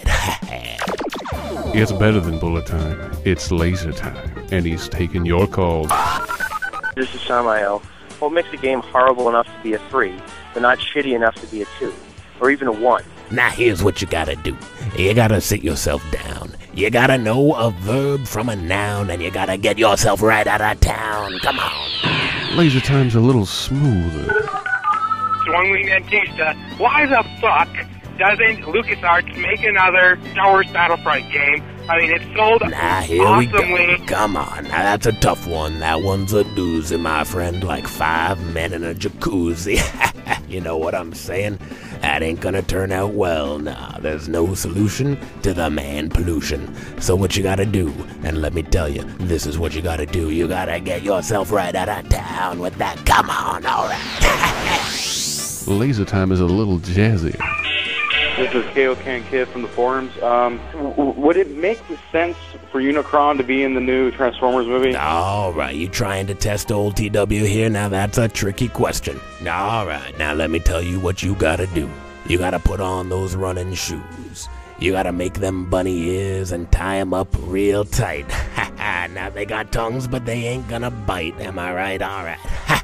It's better than bullet time. It's laser time. And he's taking your calls. This is Samael. What makes a game horrible enough to be a 3, but not shitty enough to be a 2, or even a 1? Now here's what you gotta do. You gotta sit yourself down. You gotta know a verb from a noun, and you gotta get yourself right out of town. Come on. Laser time's a little smoother. Swung Wing Dentista, why the fuck doesn't LucasArts make another Star Wars Battlefront game? I mean, it's sold Here awesomely. we go. Come on. Now that's a tough one. That one's a doozy, my friend. Like 5 men in a jacuzzi. You know what I'm saying? That ain't gonna turn out well. Nah, there's no solution to the man pollution. So what you gotta do, and let me tell you, this is what you gotta do. You gotta get yourself right out of town with that. Come on, alright. Laser time is a little jazzy. This is KO Can Kid from the forums. Would it make sense for Unicron to be in the new Transformers movie? Alright, you trying to test old TW here? Now that's a tricky question. Alright, now let me tell you what you gotta do. You gotta put on those running shoes. You gotta make them bunny ears and tie them up real tight. Now they got tongues, but they ain't gonna bite. Am I right? Alright.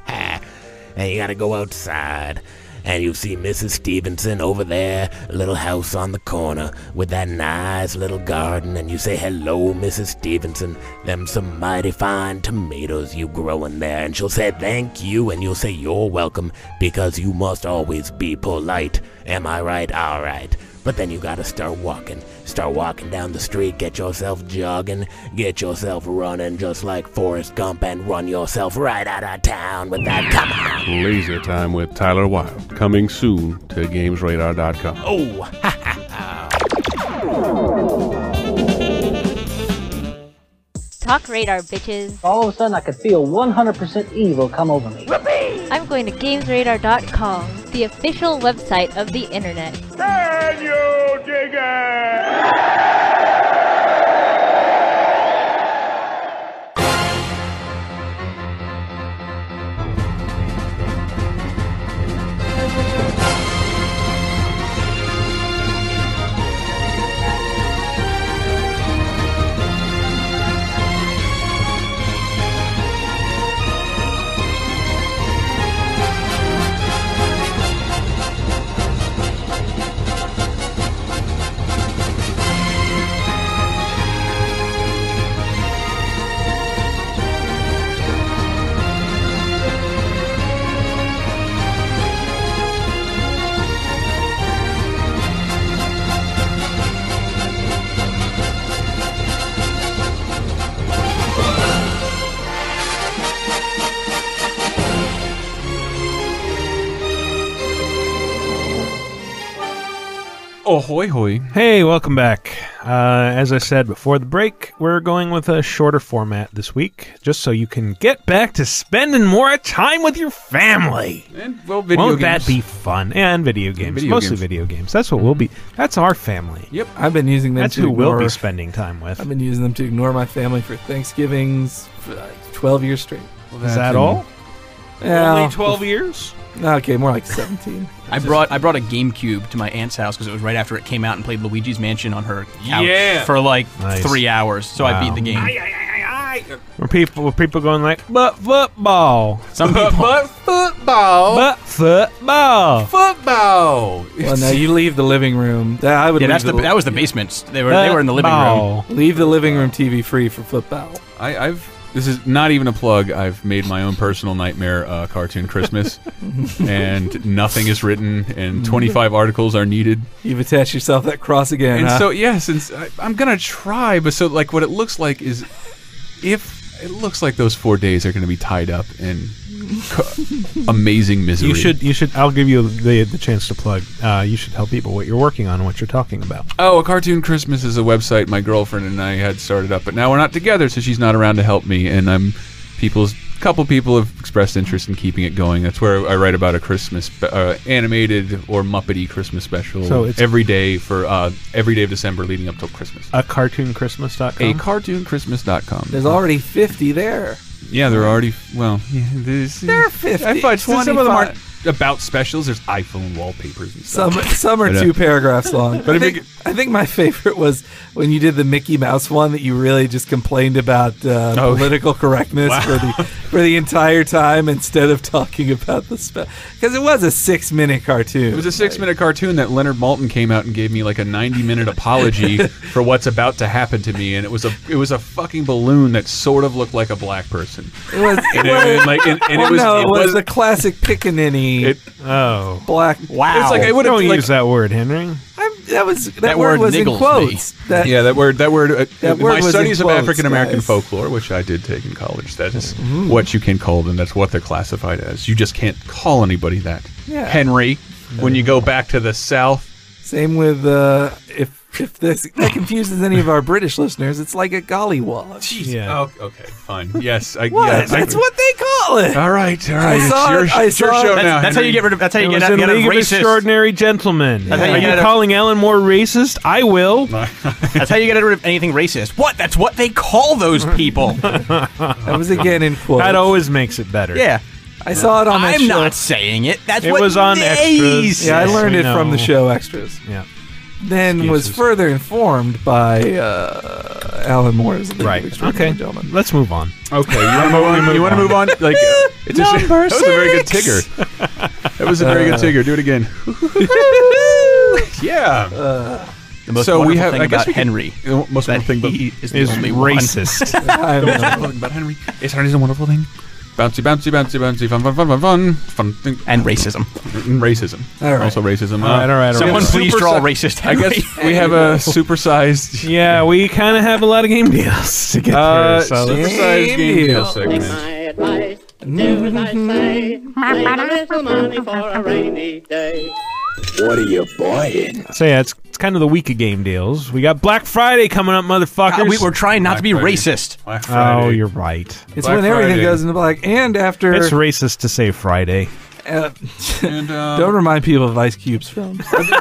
And you gotta go outside. And you see Mrs. Stevenson over there, a little house on the corner with that nice little garden, and you say, hello, Mrs. Stevenson, them some mighty fine tomatoes you growing there. And she'll say, thank you, and you'll say, you're welcome, because you must always be polite. Am I right? All right. But then you gotta start walking. Start walking down the street, get yourself jogging, get yourself running just like Forrest Gump, and run yourself right out of town with that. Come on! Laser time with Tyler Wilde. Coming soon to GamesRadar.com. Oh, ha ha ha. TalkRadar, bitches. All of a sudden, I could feel 100% evil come over me. Whoopee! I'm going to GamesRadar.com, the official website of the internet. Can you dig it? Oh, hoy hoy. Hey, welcome back. As I said before the break, we're going with a shorter format this week, just so you can get back to spending more time with your family. And, well, video Won't games. that be fun? And video games. Mostly video games. That's what we'll be. That's our family. Yep. I've been using them That's to who ignore, we'll be spending time with. I've been using them to ignore my family for Thanksgivings for like 12 years straight. Is that all? Yeah. Only 12 years? Okay, more like 17. I brought a GameCube to my aunt's house because it was right after it came out and played Luigi's Mansion on her couch for like 3 hours. So I beat the game. Were people going like, but football? Some people. But football. But football. Football. Well, now you leave the living room. I would. Yeah, leave that was the basement. They were in the living room. Leave the living room TV free for football. This is not even a plug. I've made my own personal nightmare cartoon Christmas, and nothing is written, and 25 articles are needed. You've attached yourself that cross again. And huh? so, yes, I'm gonna try. But so, like, what it looks like is, if it looks like those 4 days are gonna be tied up in amazing misery. You should. I'll give you the chance to plug. You should tell people what you're working on and what you're talking about. Oh, A Cartoon Christmas is a website my girlfriend and I had started up, but now we're not together, so she's not around to help me. And couple people have expressed interest in keeping it going. That's where I write about a Christmas animated or Muppety Christmas special. So it's every day for every day of December leading up till Christmas. A cartoonchristmas.com. A cartoonchristmas.com. There's already 50 there. Yeah, they're already they're 50. I thought 25. about specials. There's iPhone wallpapers and stuff. Some are 2 paragraphs long. But I think my favorite was when you did the Mickey Mouse one that you really just complained about political correctness for the entire time instead of talking about the spell. Because it was a 6-minute cartoon. It was a 6-minute cartoon that Leonard Maltin came out and gave me like a 90-minute apology for what's about to happen to me, and it was a fucking balloon that sort of looked like a black person. It was it was a classic pickaninny. Black. Wow. It's like I would Don't use that word, Henry. That word was in quotes. That word. My was studies in of quotes, African American guys. folklore, which I did take in college, that is what you can call them. That's what they're classified as. You just can't call anybody that. Yeah. Henry, when you go back to the South. Same with if that confuses any of our British listeners, it's like a gollywog. Jeez. Yeah. Oh, okay, fine. Yes, That's what they call it. All right. It's your show now. That's how you get rid of. That's how you get out of League of racist. Extraordinary Gentlemen. That's how you Are get you out of- calling Ellen Moore racist? I will. That's how you get rid of anything racist. What? That's what they call those people. That was again in quotes. That always makes it better. Yeah. I saw it on that I'm show. not saying it. That's It what was on they Extras. say. Yeah, I learned we it from the know. show Extras. Yeah. Then was further informed by Alan Moore's League of Right. Extraordinary Okay. Gentlemen. Let's move on. Okay, you want to move on? Like, it's just, that was a very good Tigger. That was a very good Tigger. Do it again. Yeah. The most So we wonderful have- thing I guess about we can- Henry. The most wonderful thing he is the Is only one. racist. I don't know. wonderful thing about Henry is Henry's a wonderful thing. Bouncy, bouncy, bouncy, bouncy, fun, fun, fun, fun, fun, fun thing. And racism. And racism. All right. Also racism. All right. Someone please draw racist I Henry. guess we have a supersized. Yeah, we kind of have a lot of game deals to get through. So let's- Supersized game deal deal. segment. My advice, do as I say. Save a little money for a rainy day. What are you buying? So yeah, it's kind of the week of game deals. We got Black Friday coming up, motherfuckers. We were trying not to be Friday. racist. Black Friday. Oh, you're right. It's Black when everything Friday. goes into black. And after... It's racist to say Friday. And, don't remind people of Ice Cube's film.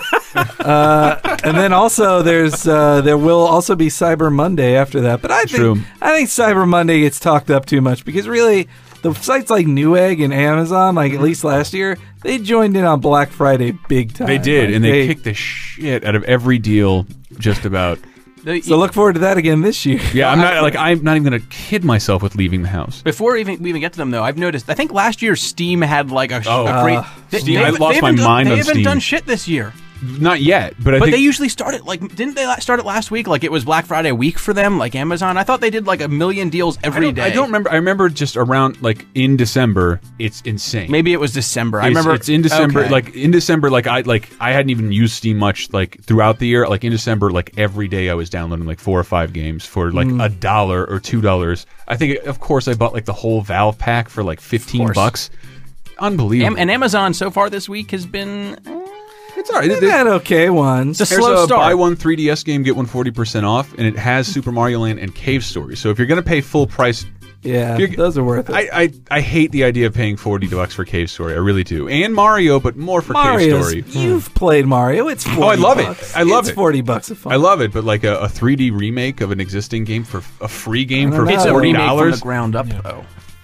And then also there will also be Cyber Monday after that. But I think Cyber Monday gets talked up too much because really the sites like Newegg and Amazon, like at least last year, they joined in on Black Friday big time. They did, Like, and they kicked the shit out of every deal, just about. So look forward to that again this year. Yeah, I'm not even gonna kid myself with leaving the house. Before we even get to them, though, I've noticed. I think last year Steam had like a great. Steam, I lost my mind on They haven't Steam. done shit this year. Not yet, but I But think they usually start it like didn't they start it last week? Like it was Black Friday week for them, like Amazon. I thought they did like a million deals every day. I don't remember. I remember just around like in December. It's insane. Maybe it was December. I remember it's in December. Okay. Like in December, I hadn't even used Steam much like throughout the year. Like in December, like every day I was downloading like 4 or 5 games for like $1 or $2. I think of course I bought like the whole Valve pack for like $15. Unbelievable. And Amazon so far this week has been. It's all right. They had okay ones. It's a There's slow a start. buy one 3DS game, get one 40% off, and it has Super Mario Land and Cave Story. So if you're going to pay full price, yeah, those are worth it. I hate the idea of paying $40 for Cave Story. I really do. And Mario, but more for Cave Story. You've played Mario. It's $40. Oh, I love it. I love it's it. $40 a fun. I love it, but like a 3D remake of an existing game for a free game for It's a remake from $40. the ground up, though.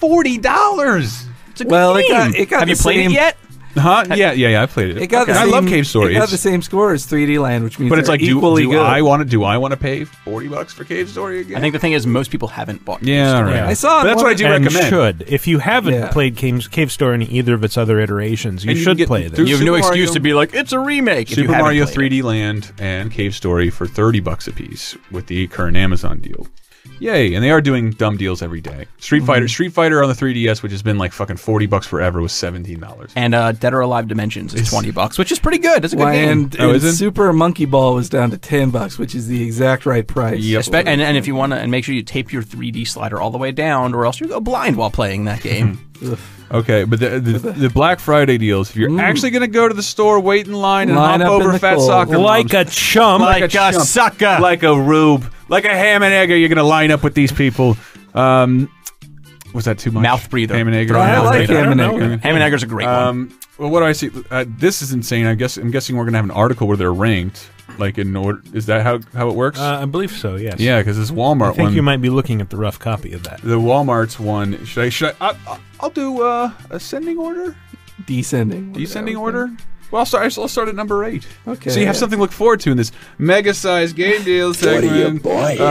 $40. It's a good Well, game. it got Have the you played same- it yet? Huh? Yeah, I played it. It got the I same, love Cave Story. It got the same score as 3D Land, which means but it's they're like, do equally good. I want to pay $40 for Cave Story again? I think the thing is most people haven't bought. Yeah, Cave Story. right. I saw it. But that's what I do And recommend. should. If you haven't Yeah. played Cave Story in either of its other iterations, you And you should can get play through them. You have no Super excuse Mario- to be like, it's a remake. if you Super haven't Mario played 3D Land and Cave Story for $30 a piece with the current Amazon deal. Yay! And they are doing dumb deals every day. Street Fighter on the 3DS, which has been like fucking $40 forever, was $17. And Dead or Alive Dimensions is $20, which is pretty good. It's a good Well, game. and Super Monkey Ball was down to $10, which is the exact right price. Yep. And if you want to, and make sure you tape your 3D slider all the way down, or else you go blind while playing that game. Okay, but the Black Friday deals, if you're actually going to go to the store, wait in line and Line hop up in over the fat cold. soccer Like moms. a chump. Like a chump. sucker. Like a rube. Like a ham and egger, you're going to line up with these people. Was that too much? Mouth breather. Ham and egger. I Mouth like breather. Ham and I don't know. Egger. Ham and Egger's a great one. Well, what do I see? This is insane. I'm guessing we're going to have an article where they're ranked. Like in order. Is that how it works? I believe so, yes. Yeah, because this Walmart I think one. you might be looking at the rough copy of that. The Walmart's one. I'll do a sending order. Descending. Descending order? Well, I'll start at number 8. Okay. So you have something to look forward to in this mega-sized game deal segment.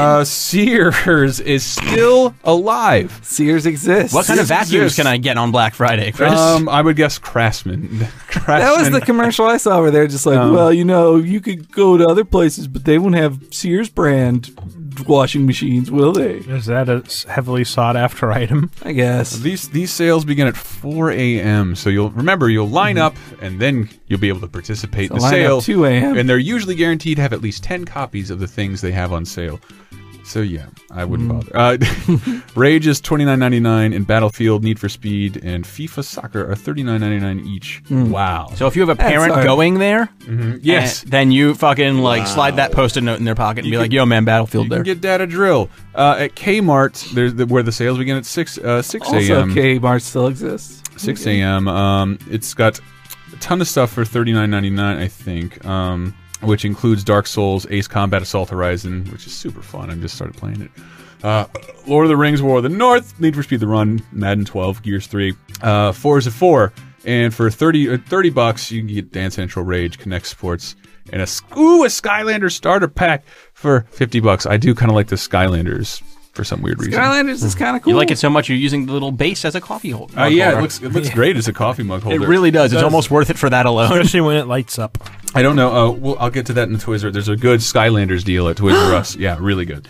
Sears is still alive. Sears exists. What kind of vacuums can I get on Black Friday, Chris? I would guess Craftsman. That was the commercial I saw where they're just like, well, you know, you could go to other places, but they won't have Sears brand washing machines, will they? Is that a heavily sought after item? I guess. These sales begin at 4 a.m. So you'll line up and then you'll be able to participate in the sale. 2 a.m. And they're usually guaranteed to have at least 10 copies of the things they have on sale. So yeah, I wouldn't bother. Rage is $29.99, and Battlefield, Need for Speed, and FIFA Soccer are $39.99 each. Wow. So if you have a parent going there, yes, then you fucking slide that Post-it note in their pocket and be like, "Yo, man, Battlefield there." You can get Data Drill at Kmart. There's where the sales begin at 6 a.m. Also, Kmart still exists. 6 a.m. It's got a ton of stuff for $39.99, I think. Which includes Dark Souls, Ace Combat Assault Horizon, which is super fun. I just started playing it. Lord of the Rings, War of the North, Need for Speed The Run, Madden 12, Gears 3, Forza 4. And for $30, you can get Dance Central, Rage, Connect Sports, and a Skylanders starter pack for $50. I do kind of like the Skylanders for some weird reason. Skylanders is kind of cool. You like it so much you're using the little base as a coffee holder. Yeah, it looks great as a coffee mug holder. It really does. It's almost worth it for that alone. Especially when it lights up. I don't know. Well, I'll get to that in the Toys R Us. There's a good Skylanders deal at Toys R Us. Yeah, really good.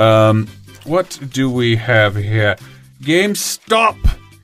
What do we have here? GameStop.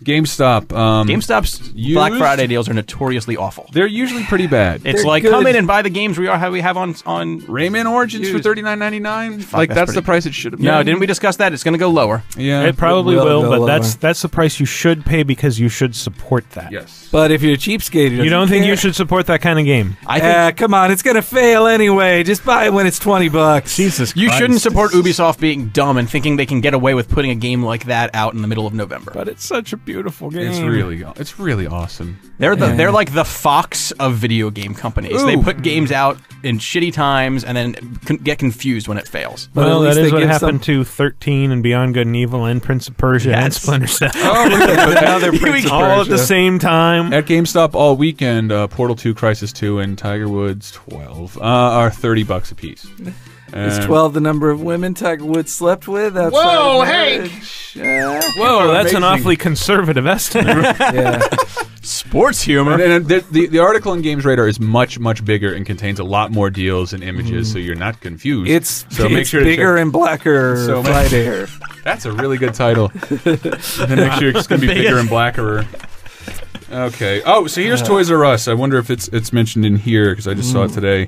GameStop's Black Friday deals are notoriously awful. They're usually pretty bad. It's like, come in and buy the games we have on Rayman Origins for $39.99. Like that's the price it should have been. No, didn't we discuss that? It's going to go lower. Yeah, it probably will, but lower. that's the price you should pay because you should support that. Yes, but if you're a cheapskate, you don't think you should support that kind of game? I think, come on, it's going to fail anyway. Just buy it when it's $20. Jesus Christ. You shouldn't support Ubisoft being dumb and thinking they can get away with putting a game like that out in the middle of November. But it's such a beautiful game. It's really awesome. They're like the Fox of video game companies. Ooh. They put games out in shitty times and then get confused when it fails. Well, that is what happened to 13 and Beyond Good and Evil and Prince of Persia and Splinter Cell. Another Prince of all Persia. at the same time. At GameStop all weekend, Portal 2, Crisis 2, and Tiger Woods 12 are $30 a piece. Is 12 the number of women Tiger Woods slept with? Whoa, Hank! Whoa, that's an awfully conservative estimate. Yeah. Sports humor. And the article in Games Radar is much, much bigger and contains a lot more deals and images, so you're not confused. It's make sure bigger and blacker Friday. That's a really good title. And then make sure it's going to be bigger and blacker. Okay. Oh, so here's Toys R Us. I wonder if it's mentioned in here because I just saw it today.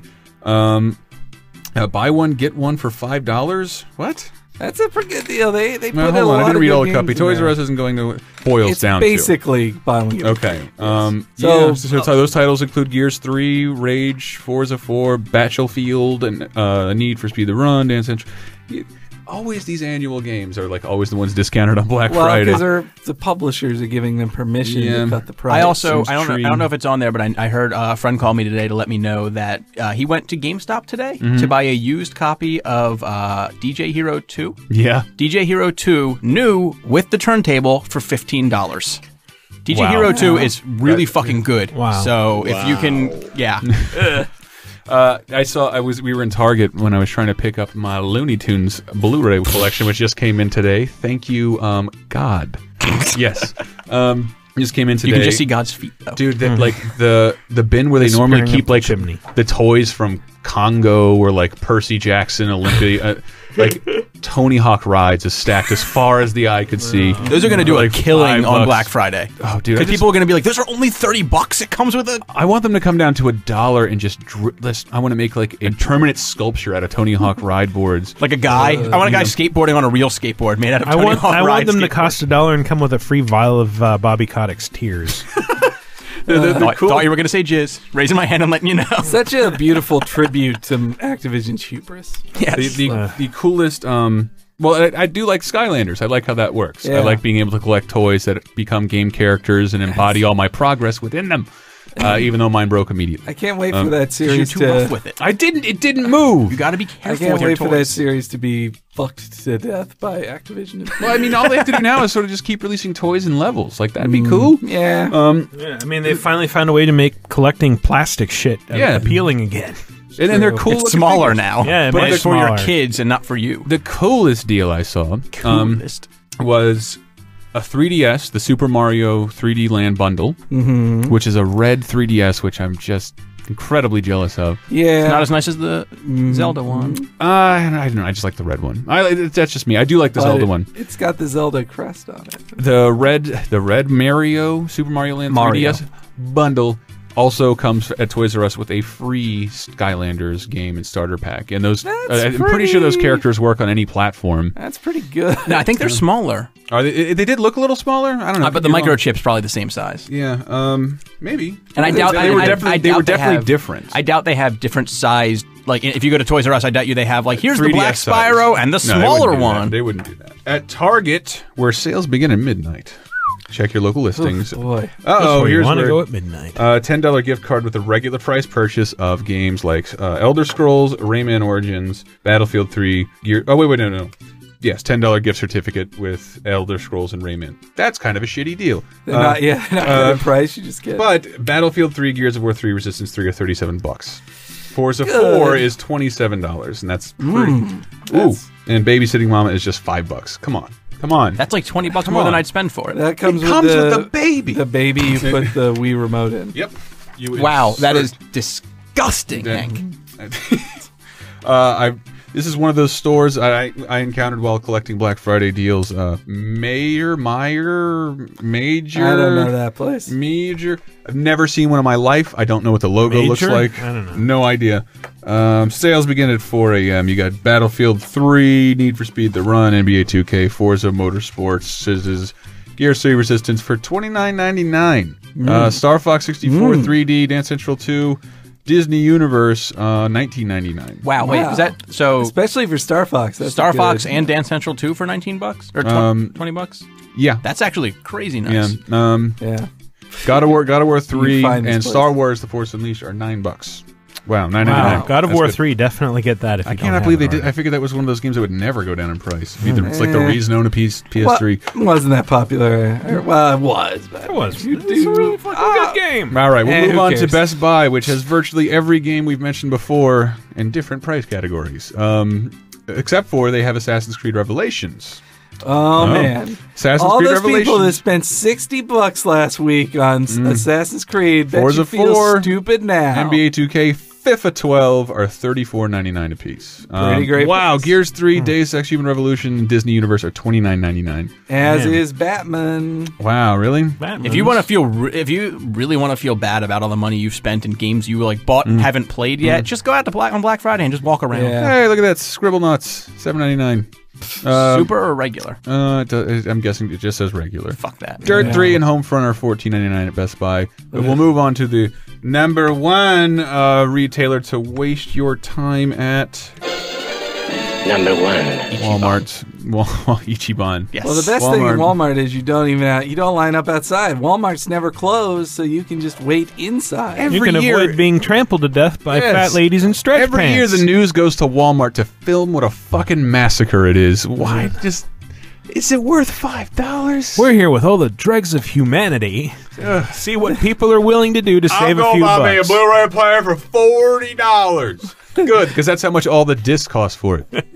Buy one, get one for $5. What? That's a pretty good deal. They put hold a on, lot I didn't of read good all the games copy. in Toys there. R Us isn't going to boils It's down basically buy one, get one. Okay. So Those titles include Gears 3, Rage, Forza 4, Battlefield, and Need for Speed the Run, Dance Central. Always these annual games are like always the ones discounted on Black Friday. Because the publishers are giving them permission to cut the price. I don't know if it's on there, but I heard a friend call me today to let me know that he went to GameStop today to buy a used copy of DJ Hero 2. Yeah. DJ Hero 2 new with the turntable for $15. DJ Hero 2 is really fucking good. Wow. So if you can, we were in Target when I was trying to pick up my Looney Tunes Blu-ray collection, which just came in today. Thank you, God. Yes. Just came in today. You can just see God's feet, though. Dude, like the bin where they normally keep like the toys from Congo or like Percy Jackson, Olympia, like Tony Hawk rides is stacked as far as the eye could see. Those are going to do a killing on Black Friday. Oh, dude. Because people are going to be like, those are only $30. It comes with it. I want them to come down to $1 and just I want to make like a permanent sculpture out of Tony Hawk ride boards. Like a guy. I want a guy skateboarding on a real skateboard made out of Tony Hawk ride. I want them to cost $1 and come with a free vial of Bobby Kotick's tears. I thought you were going to say jizz. Raising my hand and letting you know. Such a beautiful tribute to Activision's hubris. Yes. The coolest. Well, I do like Skylanders. I like how that works. Yeah. I like being able to collect toys that become game characters and embody all my progress within them. even though mine broke immediately. I can't wait for that series You're too rough with it. I didn't. It didn't move. You got to be I careful can't with your wait for that toys. series to be fucked to death by Activision. Well, I mean, all they have to do now is sort of just keep releasing toys and levels. Like, that'd be cool. Yeah. Yeah, I mean, they finally found a way to make collecting plastic shit appealing again. And they're cool. It's smaller now. Yeah, but it's for your smaller. kids and not for you. The coolest deal I saw was a 3DS, the Super Mario 3D Land bundle, which is a red 3DS, which I'm just incredibly jealous of. Yeah. It's not as nice as the Zelda one. I don't know. I just like the red one. That's just me. I do like the Zelda one. It's got the Zelda crest on it. The red Mario Super Mario Land 3DS bundle also comes at Toys R Us with a free Skylanders game and starter pack. And those, I'm pretty sure those characters work on any platform. That's pretty good. No, I think they're smaller. Are they? They did look a little smaller. I don't know. But the microchip's probably the same size. Yeah. Maybe. And I doubt they were definitely different. I doubt they have different sized. Like if you go to Toys R Us, I doubt they have like here's the 3DS black size. Spyro and the smaller one. They wouldn't do that. At Target, where sales begin at midnight. Check your local listings. Oh, boy. Uh-oh, here's want to where go at midnight. $10 gift card with a regular price purchase of games like Elder Scrolls, Rayman Origins, Battlefield 3, Gear... Oh, wait, no. Yes, $10 gift certificate with Elder Scrolls and Rayman. That's kind of a shitty deal. They're not good at price, you just get... But Battlefield 3, Gears of War 3, Resistance 3 are $37. Forza 4 is $27, and that's pretty... Ooh, and Babysitting Mama is just $5. Come on. That's like $20 more than I'd spend for it. That comes, with the baby. The baby you put the Wii remote in. Yep. Wow, that is disgusting, Hank. This is one of those stores I encountered while collecting Black Friday deals. Major. I don't know that place. Major. I've never seen one in my life. I don't know what the logo looks like. I don't know. No idea. Sales begin at 4 a.m. You got Battlefield 3, Need for Speed: The Run, NBA 2K, Forza Motorsports, Scissors, Gears 3 Resistance for $29.99. Star Fox 64 3D, Dance Central 2. Disney Universe, $19.99. Wow, wait, is that so? Especially for Star Fox. That's Star good. Fox and Dance Central 2 for $19 or $20? Yeah, that's actually crazy nice. Yeah. God of War 3 find this and place. Star Wars: The Force Unleashed are $9. Wow, $9.99. God of That's War good. 3, definitely get that if you I don't cannot have believe it they did. already. I figured that was one of those games that would never go down in price. It's like the reason own a PS3. Well, wasn't that popular? Well, it was. But It was. You It's a really fucking good game. All right, we'll Hey, move who on to cares? Best Buy, which has virtually every game we've mentioned before in different price categories. Except for they have Assassin's Creed Revelations. Oh man! Assassin's All Creed those people that Revelations. spent $60 last week on Assassin's Creed, bet Forza you feel 4, stupid now. NBA 2K, FIFA 12 are $34.99 a piece. Pretty great Wow, price. Gears 3, Deus Ex Human Revolution, and Disney Universe are $29.99. As Man. is Batman. Wow, really? Batman. If you want to feel, if you really want to feel bad about all the money you've spent in games you like bought and haven't played yet, just go out to on Black Friday and just walk around. Yeah. Hey, look at that. Scribble Nuts, $7.99. Super or regular? I'm guessing it just says regular. Fuck that. Dirt 3 and Homefront are $14.99 at Best Buy. But we'll move on to the number one retailer to waste your time at. Number one. Walmart. Ichiban. Yes. Well, the best thing in Walmart is you don't line up outside. Walmart's never closed, so you can just wait inside. You can avoid being trampled to death by fat ladies in stretch Every pants. year the news goes to Walmart to film what a fucking massacre it is. Why? Just... Is it worth $5? We're here with all the dregs of humanity. See what people are willing to do to save a few bucks. Blu-ray player for $40. Good, because that's how much all the discs cost for it.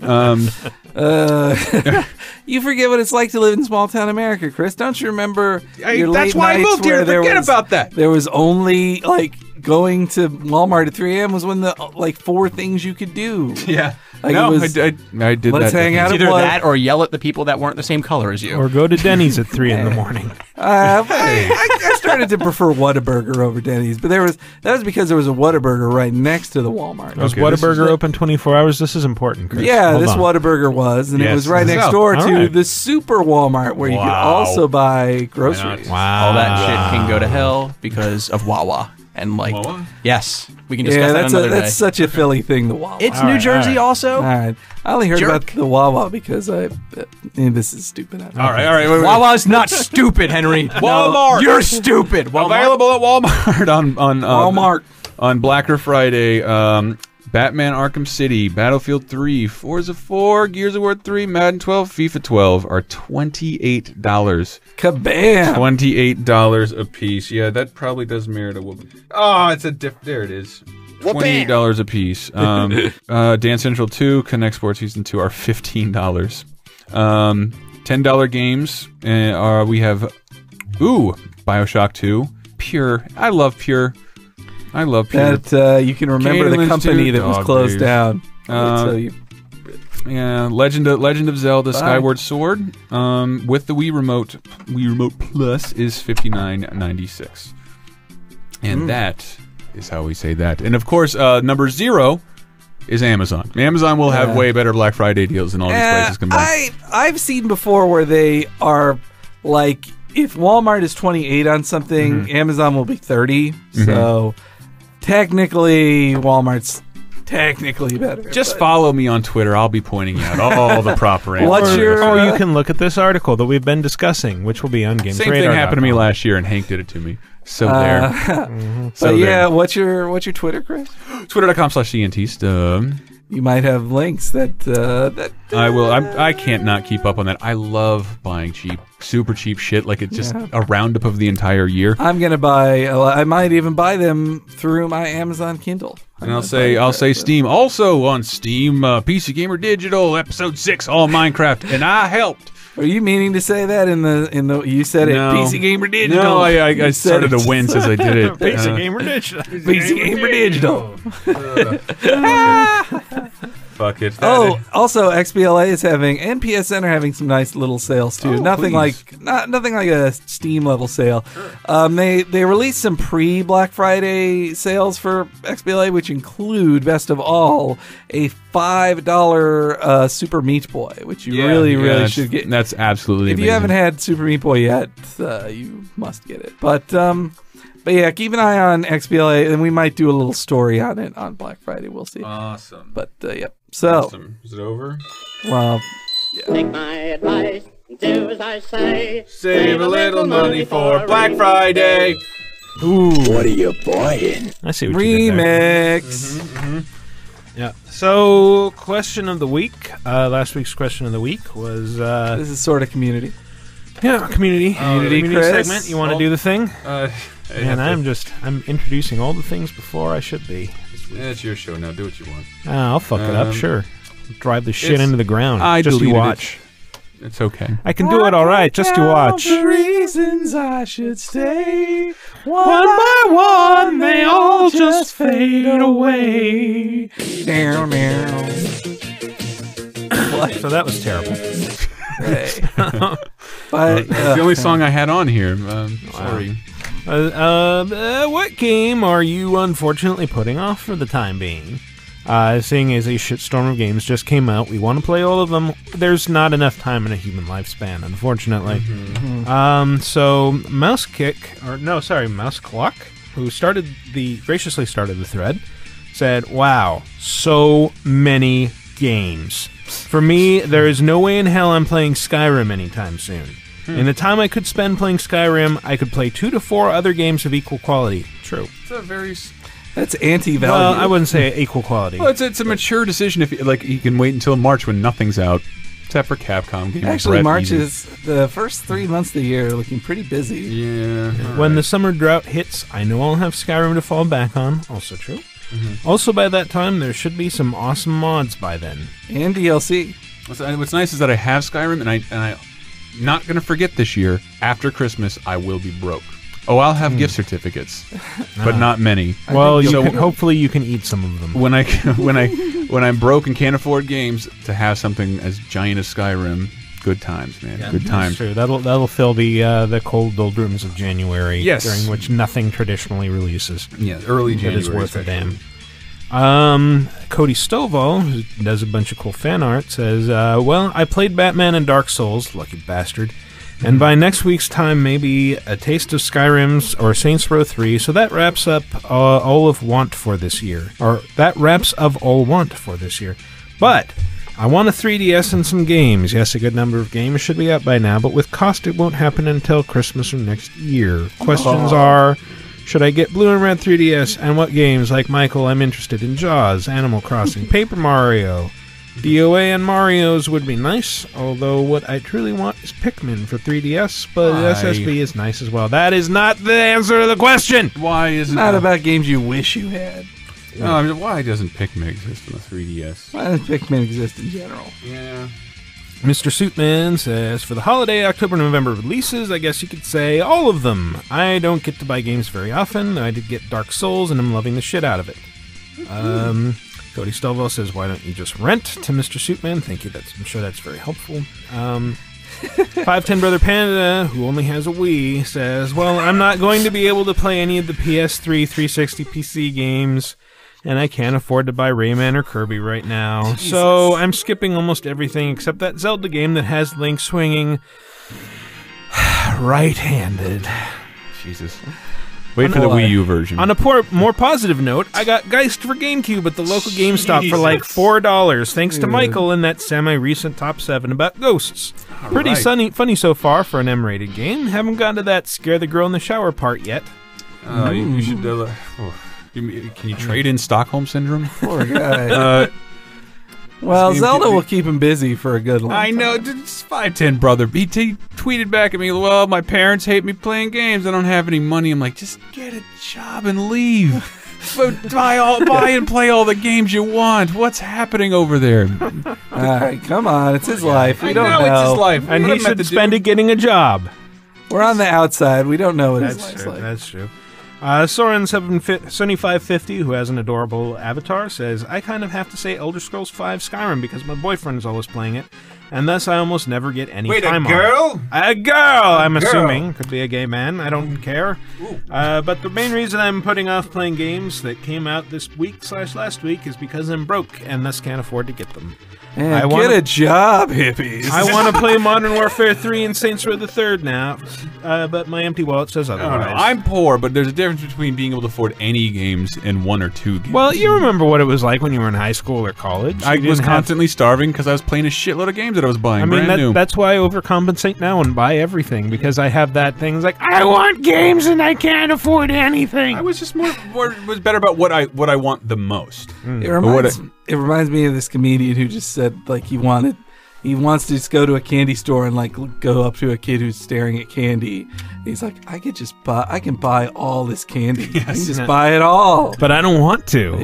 You forget what it's like to live in small town America, Chris. Don't you remember your that's late why I nights moved here. where there Forget was- about that. There was only going to Walmart at 3 a.m. was when the 4 things you could do. Yeah. Like No, it was, I did let's that. hang out It's at either one. that or yell at the people that weren't the same color as you. Or go to Denny's at 3 in the morning. I started to prefer Whataburger over Denny's, but that was because there was a Whataburger right next to the Walmart. Was Okay, this Whataburger open 24 hours? This is important, Chris. Yeah, Hold this on. Whataburger was, and it Yes, was right this is next out. door All to right. the Super Walmart, where you could Wow. also buy groceries. Wow. All that shit can go to hell because of Wawa. And like, Wawa? yes, we can discuss that another day. That's such a Philly thing, the Wawa. It's New Jersey also. All right. I only heard Jerk. about the Wawa because this is stupid. All right. Wait. Wawa's not stupid, Henry. Walmart. You're stupid. Walmart. Available at Walmart on Walmart on Black Friday. Batman Arkham City, Battlefield 3, Forza 4, Gears of War 3, Madden 12, FIFA 12 are $28. Kabam! $28 a piece. Yeah, that probably does merit a whooping. Oh, it's a there it is. $28 a piece. Dance Central 2, Connect Sports Season 2 are $15. $10 games. We have BioShock 2, Pure. I love Pure. That you can remember the company that was closed down. Yeah, Legend of Zelda: Skyward Sword with the Wii Remote Plus is $59.96, and that is how we say that. And of course, number 0 is Amazon. Amazon will have way better Black Friday deals than all these places combined. I've seen before where they are like, if Walmart is 28 on something, Amazon will be 30. So. Technically, Walmart's technically better. Just follow me on Twitter. I'll be pointing out all the proper answers. Or you can look at this article that we've been discussing, which will be on GamesRadar.com. Same thing happened to me last year, and Hank did it to me. So there. So yeah, what's your Twitter, Chris? Twitter.com/CNT. You might have links that I will. I can't not keep up on that. I love buying super cheap shit. Like it's just a roundup of the entire year. I'm gonna buy. I might even buy them through my Amazon Kindle. And I'll say Steam. Also on Steam, PC Gamer Digital Episode 6, all Minecraft, and I helped. Are you meaning to say that in the? You said it. PC Gamer Digital. No, I started to wince as I did it. PC Gamer Digital. PC Gamer Digital. Fuck it. Also XBLA is having, and PSN are having some nice little sales too. Nothing like a Steam level sale. They released some pre-Black Friday sales for XBLA, which include, best of all, a $5 Super Meat Boy, which you really should get. That's absolutely amazing. If you haven't had Super Meat Boy yet, you must get it. But yeah, keep an eye on XBLA, and we might do a little story on it on Black Friday. We'll see. Awesome. But yep. So, awesome. Is it over? Well, take my advice, do as I say. Save a little money for Black Friday. Ooh. What are you buying? I see what you did there. Remix. Yeah. So, question of the week. Last week's question of the week was. This is sort of community. Yeah, community segment. You want to do the thing? And I'm introducing all the things before I should be. It's your show now. Do what you want. I'll fuck it up, sure. Drive the shit into the ground. Just you watch. It's okay. I can do it all right. Just you watch. The reasons I should stay. One by one, they all just fade away. Down. So that was terrible. But it's the only song I had on here. Sorry. What game are you unfortunately putting off for the time being? Seeing as a shitstorm of games just came out, we want to play all of them. There's not enough time in a human lifespan, unfortunately. So Mouse Clock, who graciously started the thread, said, "Wow, so many games. For me, there is no way in hell I'm playing Skyrim anytime soon. In the time I could spend playing Skyrim, I could play 2 to 4 other games of equal quality." True. That's anti-value. Well, I wouldn't say equal quality. Well, it's a mature decision if you can wait until March when nothing's out, except for Capcom games. Actually, March is the first 3 months of the year looking pretty busy. Yeah. When the summer drought hits, I know I'll have Skyrim to fall back on. Also true. Also, by that time, there should be some awesome mods by then. And DLC. What's nice is that I have Skyrim, and I'm not going to forget this year. After Christmas, I will be broke. Oh, I'll have gift certificates, but not many. Well, hopefully you can eat some of them. When I'm broke and can't afford games, to have something as giant as Skyrim, good times, man. Good times. That's true. That'll fill the cold doldrums of January, during which nothing traditionally releases. Yeah, early January. That is worth a damn. Cody Stovall, who does a bunch of cool fan art, says, "Well, I played Batman and Dark Souls, lucky bastard. And by next week's time, maybe a taste of Skyrim's or Saints Row 3. So that wraps up all of want for this year. Or that wraps of all want for this year. But I want a 3DS and some games. Yes, a good number of games should be out by now, but with cost it won't happen until Christmas or next year. Questions are, should I get Blue and Red 3DS, and what games? Like Michael, I'm interested in Jaws, Animal Crossing, Paper Mario. DOA and Mario's would be nice, although what I truly want is Pikmin for 3DS, but SSB is nice as well. That is not the answer to the question! Why isn't Not about games you wish you had. No, I mean, why doesn't Pikmin exist on the 3DS? Why does Pikmin exist in general? Yeah. Mr. Suitman says, for the holiday October-November releases, I guess you could say all of them. I don't get to buy games very often. I did get Dark Souls, and I'm loving the shit out of it. Cody Stelville says, why don't you just rent, to Mr. Suitman? Thank you. I'm sure that's very helpful. 510 Brother Panda, who only has a Wii, says, well, I'm not going to be able to play any of the PS3 360 PC games, and I can't afford to buy Rayman or Kirby right now. Jesus. So I'm skipping almost everything except that Zelda game that has Link swinging right-handed. Jesus. Wait for the Wii U version. On a more positive note, I got Geist for GameCube at the local GameStop for like $4, thanks to Michael in that semi-recent top 7 about ghosts. Pretty funny so far for an M-rated game. Haven't gotten to that scare the girl in the shower part yet. You should... can you trade in Stockholm Syndrome? Poor guy. Well, Zelda will keep him busy for a good long time. I know. It's 510 Brother. He tweeted back at me, well, my parents hate me playing games. I don't have any money. I'm like, just get a job and leave. Buy and play all the games you want. What's happening over there? All right, come on. It's his life. We don't know. It's his life. And he should spend it getting a job. We're on the outside. We don't know what his life's like. That's true. Soren7550, who has an adorable avatar, says, I kind of have to say Elder Scrolls V Skyrim because my boyfriend is always playing it, and thus I almost never get any time on it. A girl, I'm assuming. Could be a gay man. I don't care. But the main reason I'm putting off playing games that came out this week/last week is because I'm broke and thus can't afford to get them. Man, get a job, hippies. I want to play Modern Warfare 3 and Saints Row the Third now, but my empty wallet says otherwise. No, I'm poor, but there's a difference between being able to afford any games and 1 or 2 games. Well, you remember what it was like when you were in high school or college. I was constantly starving because I was playing a shitload of games that I was buying. I mean, brand new. That's why I overcompensate now and buy everything, because I have that thing. It's like, I want games and I can't afford anything. I was just more was better about what I want the most. It reminds me of this comedian who just said, like, he wants to just go to a candy store and, like, go up to a kid who's staring at candy. He's like, I can buy all this candy. Yes. I can just buy it all. But I don't want to.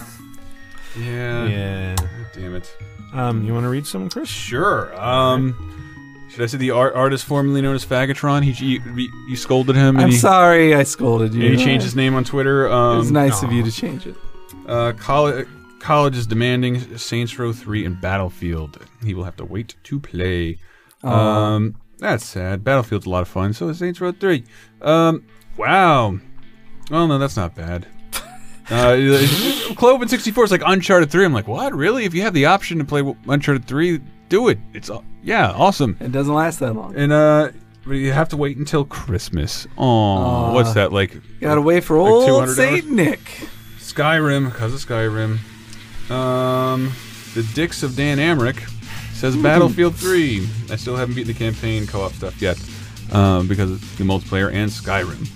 Yeah. Damn it. You want to read some, Chris? Sure. Should I say the artist formerly known as Fagatron? You scolded him. I'm sorry I scolded you. And he changed his name on Twitter. It was nice of you to change it. College is demanding Saints Row 3 and Battlefield. He will have to wait to play. That's sad. Battlefield's a lot of fun. So is Saints Row 3. Wow. Well, no, that's not bad. Cloven 64 is like Uncharted 3. I'm like, what? Really? If you have the option to play Uncharted 3, do it. It's awesome. It doesn't last that long. And but you have to wait until Christmas. Oh, what's that like? You gotta wait for old Saint Nick. Skyrim, because of Skyrim. The Dicks of Dan Amrick says Battlefield 3. I still haven't beaten the campaign co-op stuff yet because of the multiplayer and Skyrim.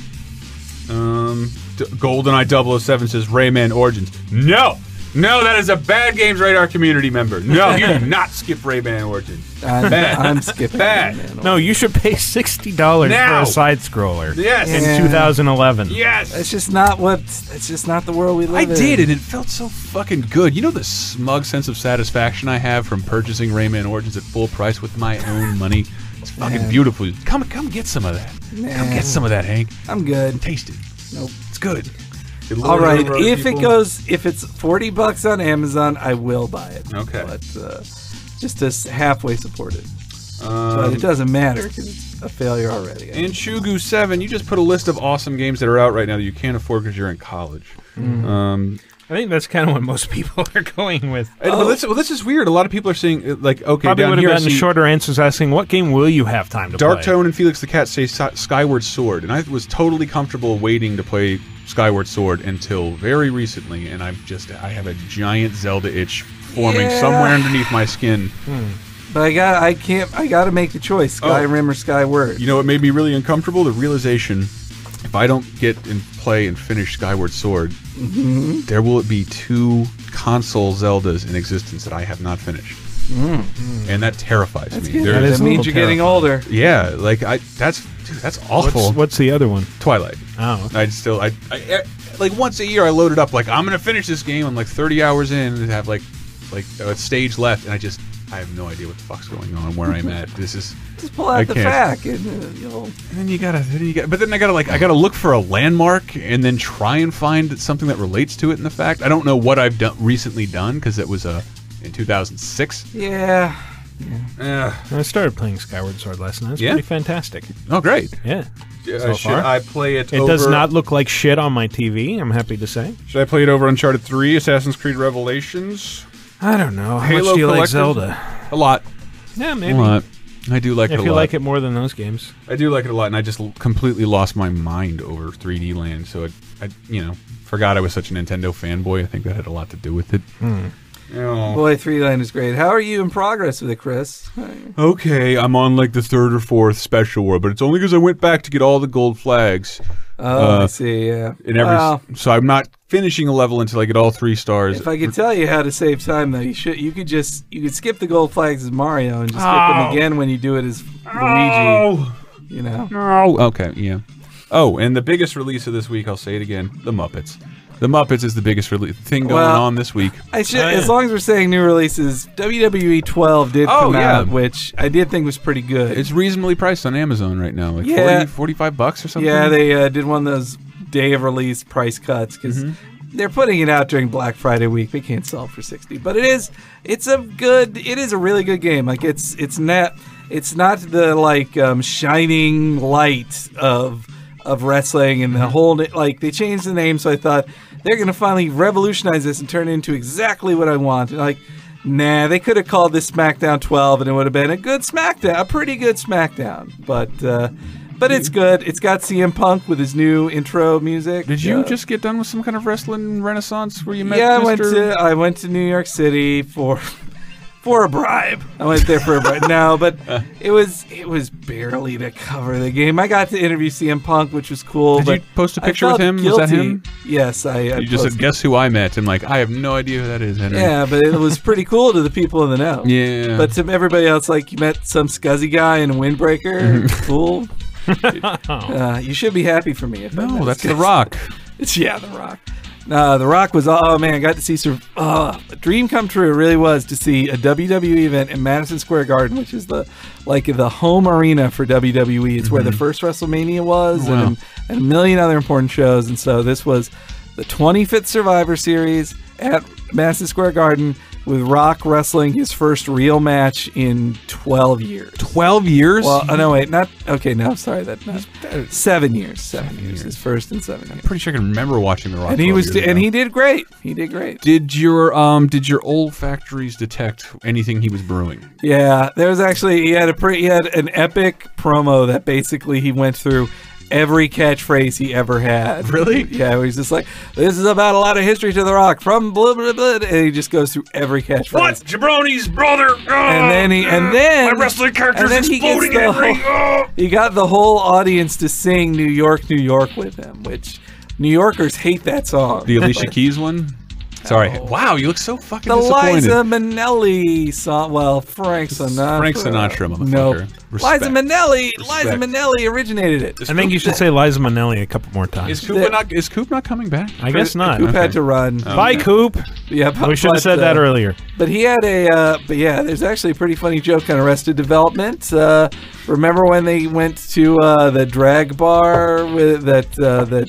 GoldenEye 007 says Rayman Origins. No, that is a bad Games Radar community member. No, you do not skip Rayman Origins. I'm skipping. Bad. No, you should pay $60 for a side scroller. Yes. In 2011. Yes. It's just not the world we live in. I did, and it felt so fucking good. You know the smug sense of satisfaction I have from purchasing Rayman Origins at full price with my own money? It's fucking beautiful. Come get some of that. Come get some of that, Hank. I'm good. Taste it. Nope. It's good. All right, if it's $40 on Amazon, I will buy it. Okay. But just to halfway support it. But it doesn't matter because it's a failure already. And Shugu7, you just put a list of awesome games that are out right now that you can't afford because you're in college. I think that's kind of what most people are going with. Well, this is weird. A lot of people are saying, like, okay, Probably down would here have I gotten see shorter answers asking, what game will you have time to play? Darktone and Felix the Cat say Skyward Sword, and I was totally comfortable waiting to play Skyward Sword until very recently, and I have a giant Zelda itch forming somewhere underneath my skin. But I gotta make the choice, Skyrim or Skyward. You know what made me really uncomfortable? The realization, if I don't get and play and finish Skyward Sword, there will be 2 console Zeldas in existence that I have not finished. And that terrifies me. That means you're getting older. Yeah, like that's awful. What's the other one? Twilight. Oh, I like once a year I load it up like I'm gonna finish this game. I'm like 30 hours in and have like a stage left, and I have no idea what the fuck's going on, where I'm at. This is just pull out the fact, and then you gotta, but then I gotta look for a landmark and then try and find something that relates to it in the fact. I don't know what I've recently done because it was in 2006. Yeah. I started playing Skyward Sword last night. It's pretty fantastic. Oh, great. Yeah. So should I play it? It does not look like shit on my TV. I'm happy to say. Should I play it over Uncharted 3, Assassin's Creed Revelations? I don't know. How Halo much do you like Collective? Zelda? A lot. Yeah, maybe. A lot. I do like it a lot. If you like it more than those games. I do like it a lot, and I just completely lost my mind over 3D Land, so I forgot I was such a Nintendo fanboy. I think that had a lot to do with it. Boy, 3D Land is great. How are you in progress with it, Chris? Okay, I'm on like the 3rd or 4th special world, but it's only because I went back to get all the gold flags. I see, yeah. So I'm not finishing a level until I get all 3 stars. If I could tell you how to save time, though, you could skip the gold flags as Mario and just skip them again when you do it as Luigi. You know? No. Okay, yeah. Oh, and the biggest release of this week, I'll say it again, The Muppets. The Muppets is the biggest thing going on this week. As long as we're saying new releases, WWE 12 did come out, which I did think was pretty good. It's reasonably priced on Amazon right now, like $45 or something. Yeah, they did one of those day of release price cuts because they're putting it out during Black Friday week. They can't sell it for $60, but it is a really good game. Like it's not the like shining light of wrestling and the whole, like, they changed the name, so I thought they're gonna finally revolutionize this and turn it into exactly what I want. And like, nah, they could have called this SmackDown 12 and it would have been a good SmackDown, a pretty good SmackDown. But it's good. It's got CM Punk with his new intro music. Did you just get done with some kind of wrestling renaissance where you met? Yeah, I went to New York City for a bribe. I went there for a bribe. No, but it was barely to cover the game. I got to interview CM Punk, which was cool. Did you post a picture with him? Guilty. Was that him? Yes, You just said, "Guess who I met?" And like, I have no idea who that is, Henry. Yeah, but it was pretty cool to the people in the know. Yeah. But to everybody else, like, you met some scuzzy guy in a windbreaker. Cool. You should be happy for me. No, that's The Rock. The Rock. The Rock was, oh man, I got to see a dream come true. It really was to see a WWE event in Madison Square Garden, which is the home arena for WWE. It's where the first WrestleMania was, and a million other important shows. And so this was the 25th Survivor Series at Madison Square Garden, with Rock wrestling his first real match in 12 years. 12 years? Well, no, wait, not... Okay, no, sorry, 7 years. 7 years. His first in 7 years. I'm pretty sure I can remember watching The Rock. And he did great. He did great. Did your olfactories detect anything he was brewing? Yeah, there was actually... He had an epic promo that basically he went through every catchphrase he ever had. Really? Yeah, he's just like, this is about a lot of history to The Rock from blah blah blah, and he just goes through every catchphrase. What? Jabroni's brother? And then my wrestling character's exploding in ring. He got the whole audience to sing New York, New York with him, which New Yorkers hate that song. The Alicia Keys one? Sorry. Wow, you look so fucking the disappointed. Liza Minnelli song. Well, Frank Sinatra. Frank Sinatra, motherfucker. Nope. Respect. Liza Minnelli originated it. I think you should say Liza Minnelli a couple more times. Is Coop not coming back? I guess not. Coop had to run. Bye, Coop. Yeah, we should have said that earlier. But he had there's actually a pretty funny joke on Arrested Development. Remember when they went to the drag bar with that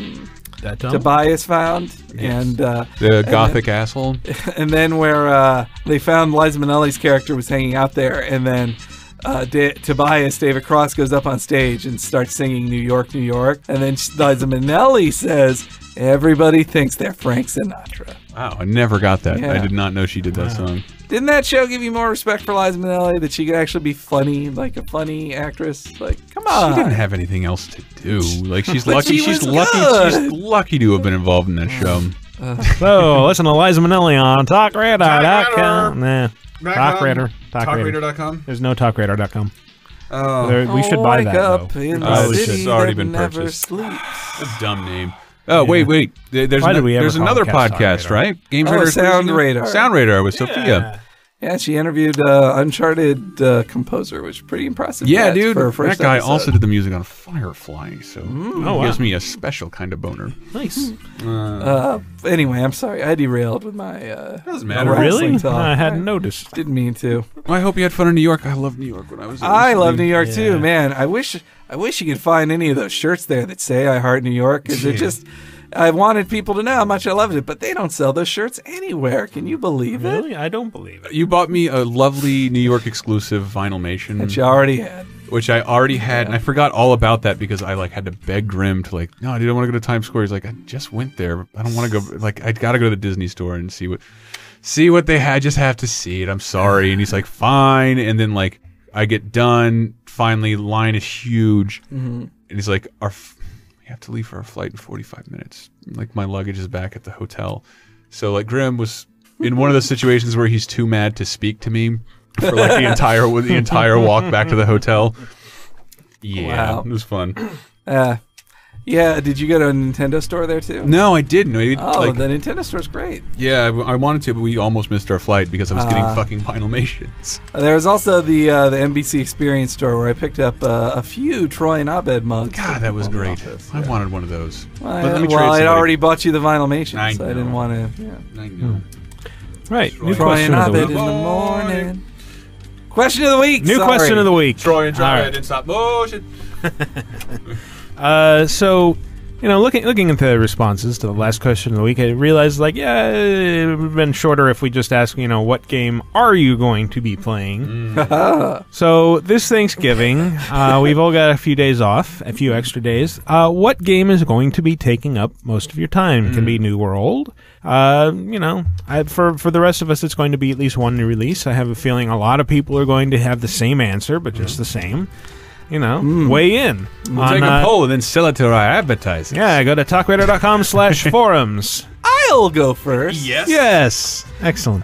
Tobias found? And the gothic asshole. And then where they found Liza Minnelli's character was hanging out there, and then Tobias David Cross goes up on stage and starts singing New York, New York, and then Liza Minnelli says, everybody thinks they're Frank Sinatra. Wow, I never got that. Yeah. I did not know she did that song. Didn't that show give you more respect for Liza Minnelli, that she could actually be funny, like a funny actress? Like, come on. She didn't have anything else to do. Like, she's But lucky. she She's was lucky. good. She's lucky to have been involved in that show. So, listen to Liza Minnelli on TalkRadar.com. Nah. TalkRadar. TalkRadar.com? There's no TalkRadar.com. Oh. We should buy that, up though. in Oh, the city it's already that been never purchased. sleeps. A dumb name. Oh, wait. There's, Why did we ever there's call another it Cast podcast, Talk Radar? right? Games Oh, Radar. Sound Radar. Sound Radar with Sophia. Yeah, she interviewed Uncharted composer, which is pretty impressive. Yeah, That dude. for a That first guy episode. also did the music on Firefly, so Oh, it gives wow. me a special kind of boner. Nice. Anyway, I'm sorry. I derailed with my Doesn't matter. wrestling Really? talk. I hadn't noticed. Didn't mean to. Well, I hope you had fun in New York. I loved New York when I was there. I love New recently. York too, man. I wish you could find any of those shirts there that say "I Heart New York," because it just. I wanted people to know how much I loved it, but they don't sell those shirts anywhere. Can you believe it? Really? I don't believe it. You bought me a lovely New York exclusive Vinylmation. That you already had. Which I already had, and I forgot all about that because I had to beg Grim to no, dude, I want to go to Times Square. He's like, I just went there. I don't want to go. I got to go to the Disney store and see what they had. I just have to see it. I'm sorry. And he's like, fine. And then I get done. Finally, line is huge, and he's like, we have to leave for our flight in 45 minutes. My luggage is back at the hotel. So Grim was in one of those situations where he's too mad to speak to me for the entire walk back to the hotel. Yeah, Wow. it was fun. Yeah, did you go to a Nintendo store there too? No, I didn't. The Nintendo store's great. Yeah, I wanted to, but we almost missed our flight because I was getting fucking Vinylmations. There was also the NBC Experience store where I picked up a few Troy and Abed mugs. God, that was great. I wanted one of those. But let me trade Well, I'd somebody. already bought you the Vinylmation, I so I know. didn't want to. Yeah. I know. Right. New Troy question and of the Abed week. in the morning. Question of the week. New question of the week. Troy and All right. didn't stop motion. So, looking into the responses to the last question of the week, I realized, it would have been shorter if we just asked, what game are you going to be playing? So, this Thanksgiving, we've all got a few days off, a few extra days. What game is going to be taking up most of your time? It can be new or old. For the rest of us, it's going to be at least one new release. I have a feeling a lot of people are going to have the same answer, but just the same. Weigh in. We'll take a poll and then sell it to our advertisers. Yeah, go to talkradarcom/forums. I'll go first. Yes. Excellent.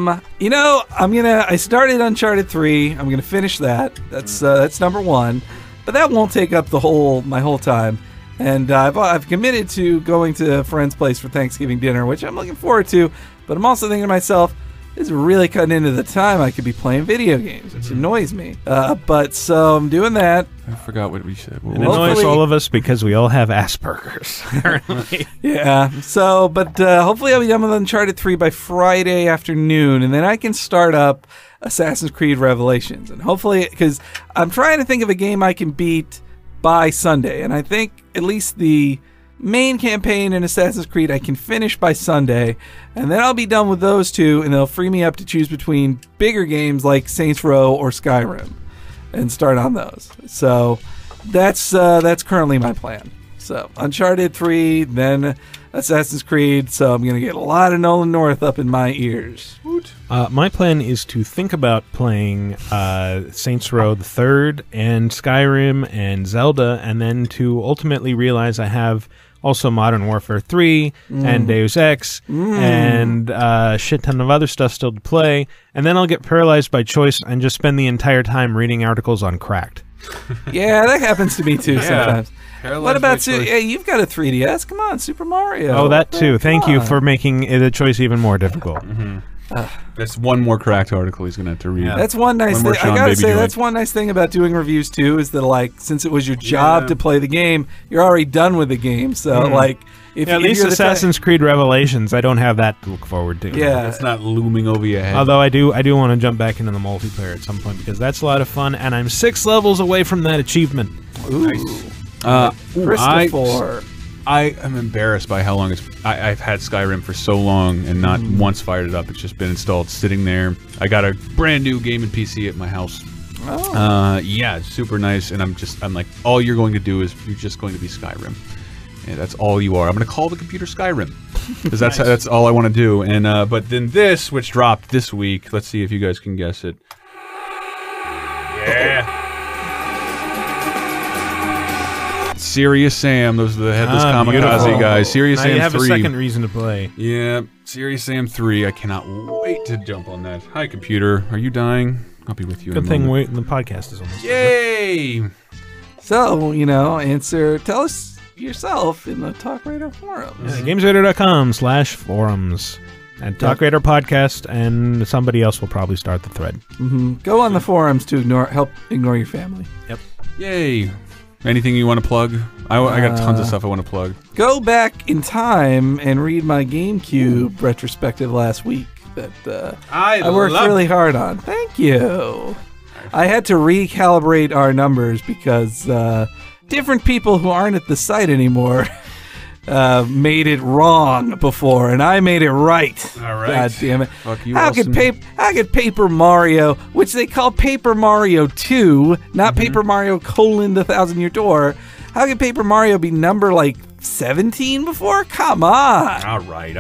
I started Uncharted 3. I'm gonna finish that. That's number one, but that won't take up my whole time. And I've committed to going to a friend's place for Thanksgiving dinner, which I'm looking forward to. But I'm also thinking to myself, this is really cutting into the time I could be playing video games, which annoys me. So I'm doing that. I forgot what we said. It annoys all of us because we all have Asperger's. Apparently. Yeah. So, but hopefully I'll be done with Uncharted 3 by Friday afternoon, and then I can start up Assassin's Creed Revelations. And hopefully, because I'm trying to think of a game I can beat by Sunday, and I think at least the main campaign in Assassin's Creed I can finish by Sunday, and then I'll be done with those two, and they'll free me up to choose between bigger games like Saints Row or Skyrim and start on those. So that's currently my plan. So Uncharted 3, then Assassin's Creed, so I'm going to get a lot of Nolan North up in my ears. My plan is to think about playing Saints Row the Third and Skyrim and Zelda, and then to ultimately realize I have also Modern Warfare 3 and Deus Ex and a shit ton of other stuff still to play, and then I'll get paralyzed by choice and just spend the entire time reading articles on Cracked. Yeah, that happens to me too sometimes. Paralyzed What about by choice. Hey, you've got a 3DS. Come on, Super Mario. Oh, that too. Thank Come you on. for making the choice even more difficult. That's one more Cracked article he's going to have to read. That's one nice One thing. more I Sean gotta Baby say, Joy. that's one nice thing about doing reviews too, is that since it was your job to play the game, you're already done with the game. So if At least you're the Assassin's Creed Revelations, I don't have that to look forward to. Yeah. It's not looming over your head. Although I do want to jump back into the multiplayer at some point because that's a lot of fun, and I'm 6 levels away from that achievement. Christopher. I am embarrassed by how long I've had Skyrim for so long and not once fired it up. It's just been installed, sitting there. I got a brand new gaming PC at my house. Yeah, it's super nice. And I'm like, all you're going to do is you're just going to be Skyrim. And that's all you are. I'm going to call the computer Skyrim because that's all I want to do. And but then this, which dropped this week, let's see if you guys can guess it. Yeah. Serious Sam, those are the headless kamikaze guys. Serious Sam 3. You have a second reason to play. Yeah, Serious Sam 3. I cannot wait to jump on that. Hi, computer. Are you dying? I'll be with you. Good thing the podcast is almost Yay! over. So, tell us yourself in the TalkRadar forums. Yeah, GamesRadar.com/forums. And TalkRadar podcast, and somebody else will probably start the thread. Go on the forums to help ignore your family. Yep. Yay! Anything you want to plug? I got tons of stuff I want to plug. Go back in time and read my GameCube retrospective last week that I worked really hard on. Thank you. I had to recalibrate our numbers because different people who aren't at the site anymore made it wrong before, and I made it right. All right. God damn it. Fuck you, How could Paper Mario, which they call Paper Mario 2, not Paper Mario : The Thousand Year Door, how could Paper Mario be number, 17 before? Come on. All right.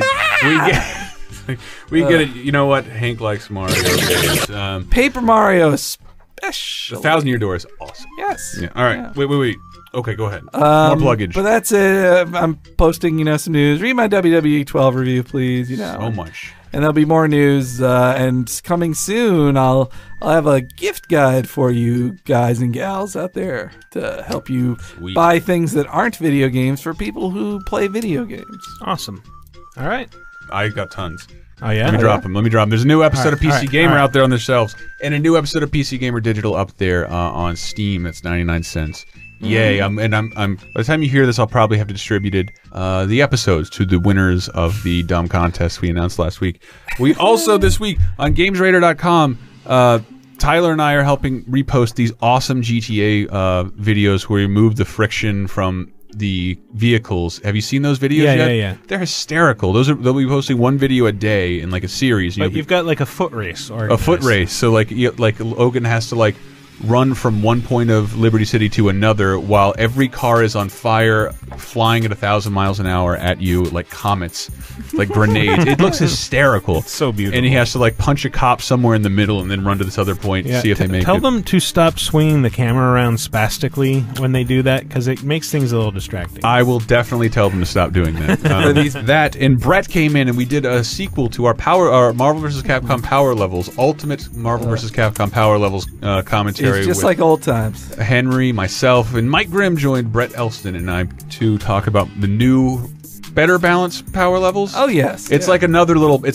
We get it. You know what? Hank likes Mario games. Paper Mario is special. The Thousand Year Door is awesome. Yes. Yeah. All right. Yeah. Wait. Okay, go ahead. More pluggage. But that's it. I'm posting, some news. Read my WWE 12 review, please. So much. And there'll be more news. And coming soon, I'll have a gift guide for you guys and gals out there to help you buy things that aren't video games for people who play video games. Awesome. All right. I got tons. Oh, yeah? Let me drop them. There's a new episode of PC Gamer out there on the shelves, and a new episode of PC Gamer Digital up there on Steam. That's 99 cents. Yay! I'm by the time you hear this, I'll probably have distributed the episodes to the winners of the dumb contest we announced last week. We also this week on GamesRadar.com, Tyler and I are helping repost these awesome GTA videos where we remove the friction from the vehicles. Have you seen those videos yet? Yeah. They're hysterical. They'll be posting one video a day in a series. But you've got a foot race or a foot race. So Logan has to run from one point of Liberty City to another while every car is on fire, flying at 1,000 miles an hour at you like comets, like grenades. It looks hysterical. It's so beautiful. And he has to punch a cop somewhere in the middle and then run to this other point to see if they make it. Tell them to stop swinging the camera around spastically when they do that, because it makes things a little distracting. I will definitely tell them to stop doing that. That and Brett came in and we did a sequel to our Marvel vs. Capcom Power Levels, Ultimate Marvel vs. Capcom Power Levels commentary. It's just like old times. Henry, myself, and Mike Grimm joined Brett Elston and I to talk about the new, better balanced Power Levels. Oh yes, it's like another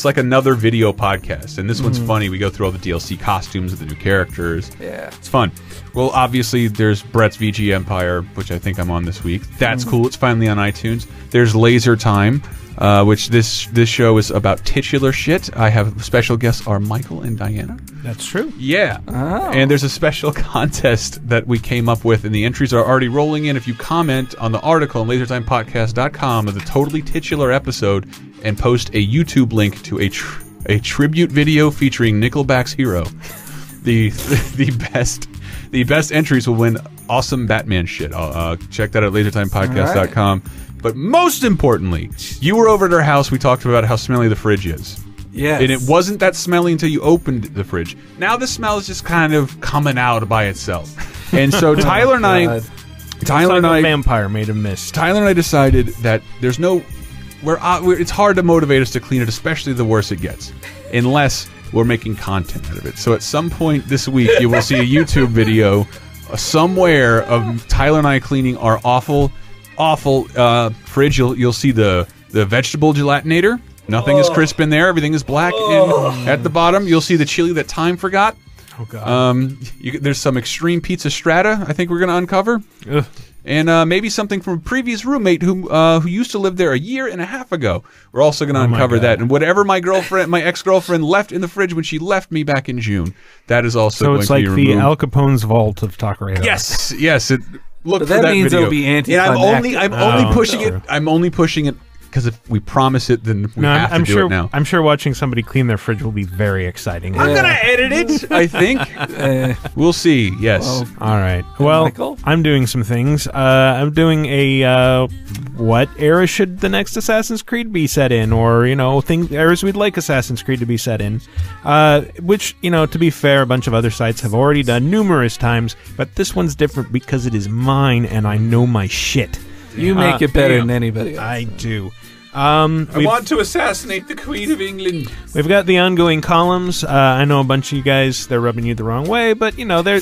video podcast, and this one's funny. We go through all the DLC costumes of the new characters. Yeah, it's fun. Well, obviously, there's Brett's VG Empire, which I think I'm on this week. That's cool. It's finally on iTunes. There's Laser Time, which this show is about titular shit. I have special guests are Michael and Diana. That's true. Yeah. Oh. And there's a special contest that we came up with, and the entries are already rolling in. If you comment on the article on lasertimepodcast.com of the totally titular episode and post a YouTube link to a tribute video featuring Nickelback's Hero, the best entries will win awesome Batman shit. Check that out at lasertimepodcast.com. Right. But most importantly, you were over at our house. We talked about how smelly the fridge is. Yes. And it wasn't that smelly until you opened the fridge. Now the smell is just kind of coming out by itself. And so Tyler and I... vampire made a mist. Tyler and I decided that there's no... it's hard to motivate us to clean it, especially the worse it gets. Unless we're making content out of it. So at some point this week, you will see a YouTube video somewhere of Tyler and I cleaning our awful fridge. You'll see the vegetable gelatinator. Nothing is crisp in there. Everything is black. And at the bottom, you'll see the chili that time forgot. Oh God. There's some extreme pizza strata I think we're going to uncover. Ugh. And maybe something from a previous roommate who used to live there a year and a half ago. We're also going to uncover that. And whatever my ex-girlfriend left in the fridge when she left me back in June, that is also going to be removed. So it's like the Al Capone's vault of TalkRadar. Yes. Look for that that means video. it'll be anti-climactic. And I'm only pushing it because if we promise it, then we No, have I'm to do sure. it now. I'm sure watching somebody clean their fridge will be very exciting. I'm gonna edit it. I think. We'll see. Yes. All right. Well, Michael? I'm doing some things. I'm doing a what era should the next Assassin's Creed be set in, or eras we'd like Assassin's Creed to be set in, which to be fair, a bunch of other sites have already done numerous times, but this one's different because it is mine and I know my shit. You make it better than anybody else. I do. I want to assassinate the Queen of England. We've got the ongoing columns. I know a bunch of you guys, they're rubbing you the wrong way, but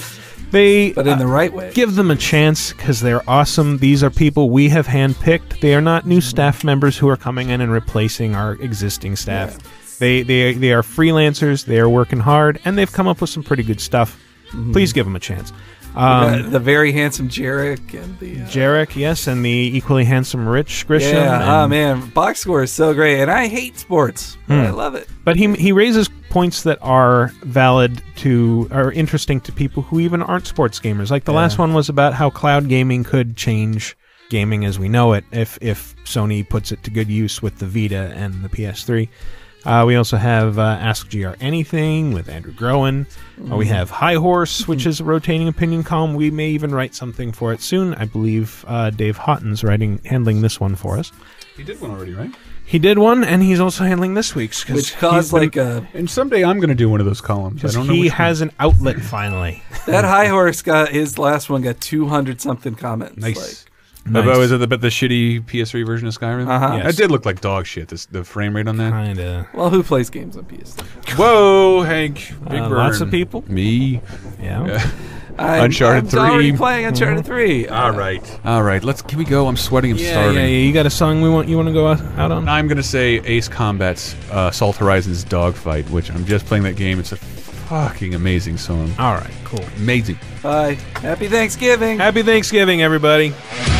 they but in the right way. Give them a chance because they're awesome. These are people we have handpicked. They are not new staff members who are coming in and replacing our existing staff. Yeah. They are freelancers. They are working hard, and they've come up with some pretty good stuff. Please give them a chance. The very handsome Jarek and the Jarek, yes, and the equally handsome Rich Grisham. Yeah, man, box score is so great, and I hate sports. But I love it. But he raises points that are valid are interesting to people who even aren't sports gamers. Like the last one was about how cloud gaming could change gaming as we know it if Sony puts it to good use with the Vita and the PS3. We also have Ask GR Anything with Andrew Groen. We have High Horse, which is a rotating opinion column. We may even write something for it soon. I believe Dave Houghton's handling this one for us. He did one already, right? He did one, and he's also handling this week's. Which caused And someday I'm going to do one of those columns. I don't know. He has an outlet finally. That High Horse his last one got 200-something comments. Nice. Was it the shitty PS3 version of Skyrim? Yes. That did look like dog shit, the frame rate on that. Kinda. Well, who plays games on PS3? Whoa, Hank. Big burn. Lots of people. Me. Yeah. Uncharted 3. I'm already playing Uncharted 3. All right. Can we go? I'm sweating. I'm starving. Yeah. You got a song you want to go out on? I'm going to say Ace Combat's Assault Horizons Dogfight, which I'm just playing that game. It's a fucking amazing song. All right, cool. Amazing. Bye. Happy Thanksgiving. Happy Thanksgiving, everybody.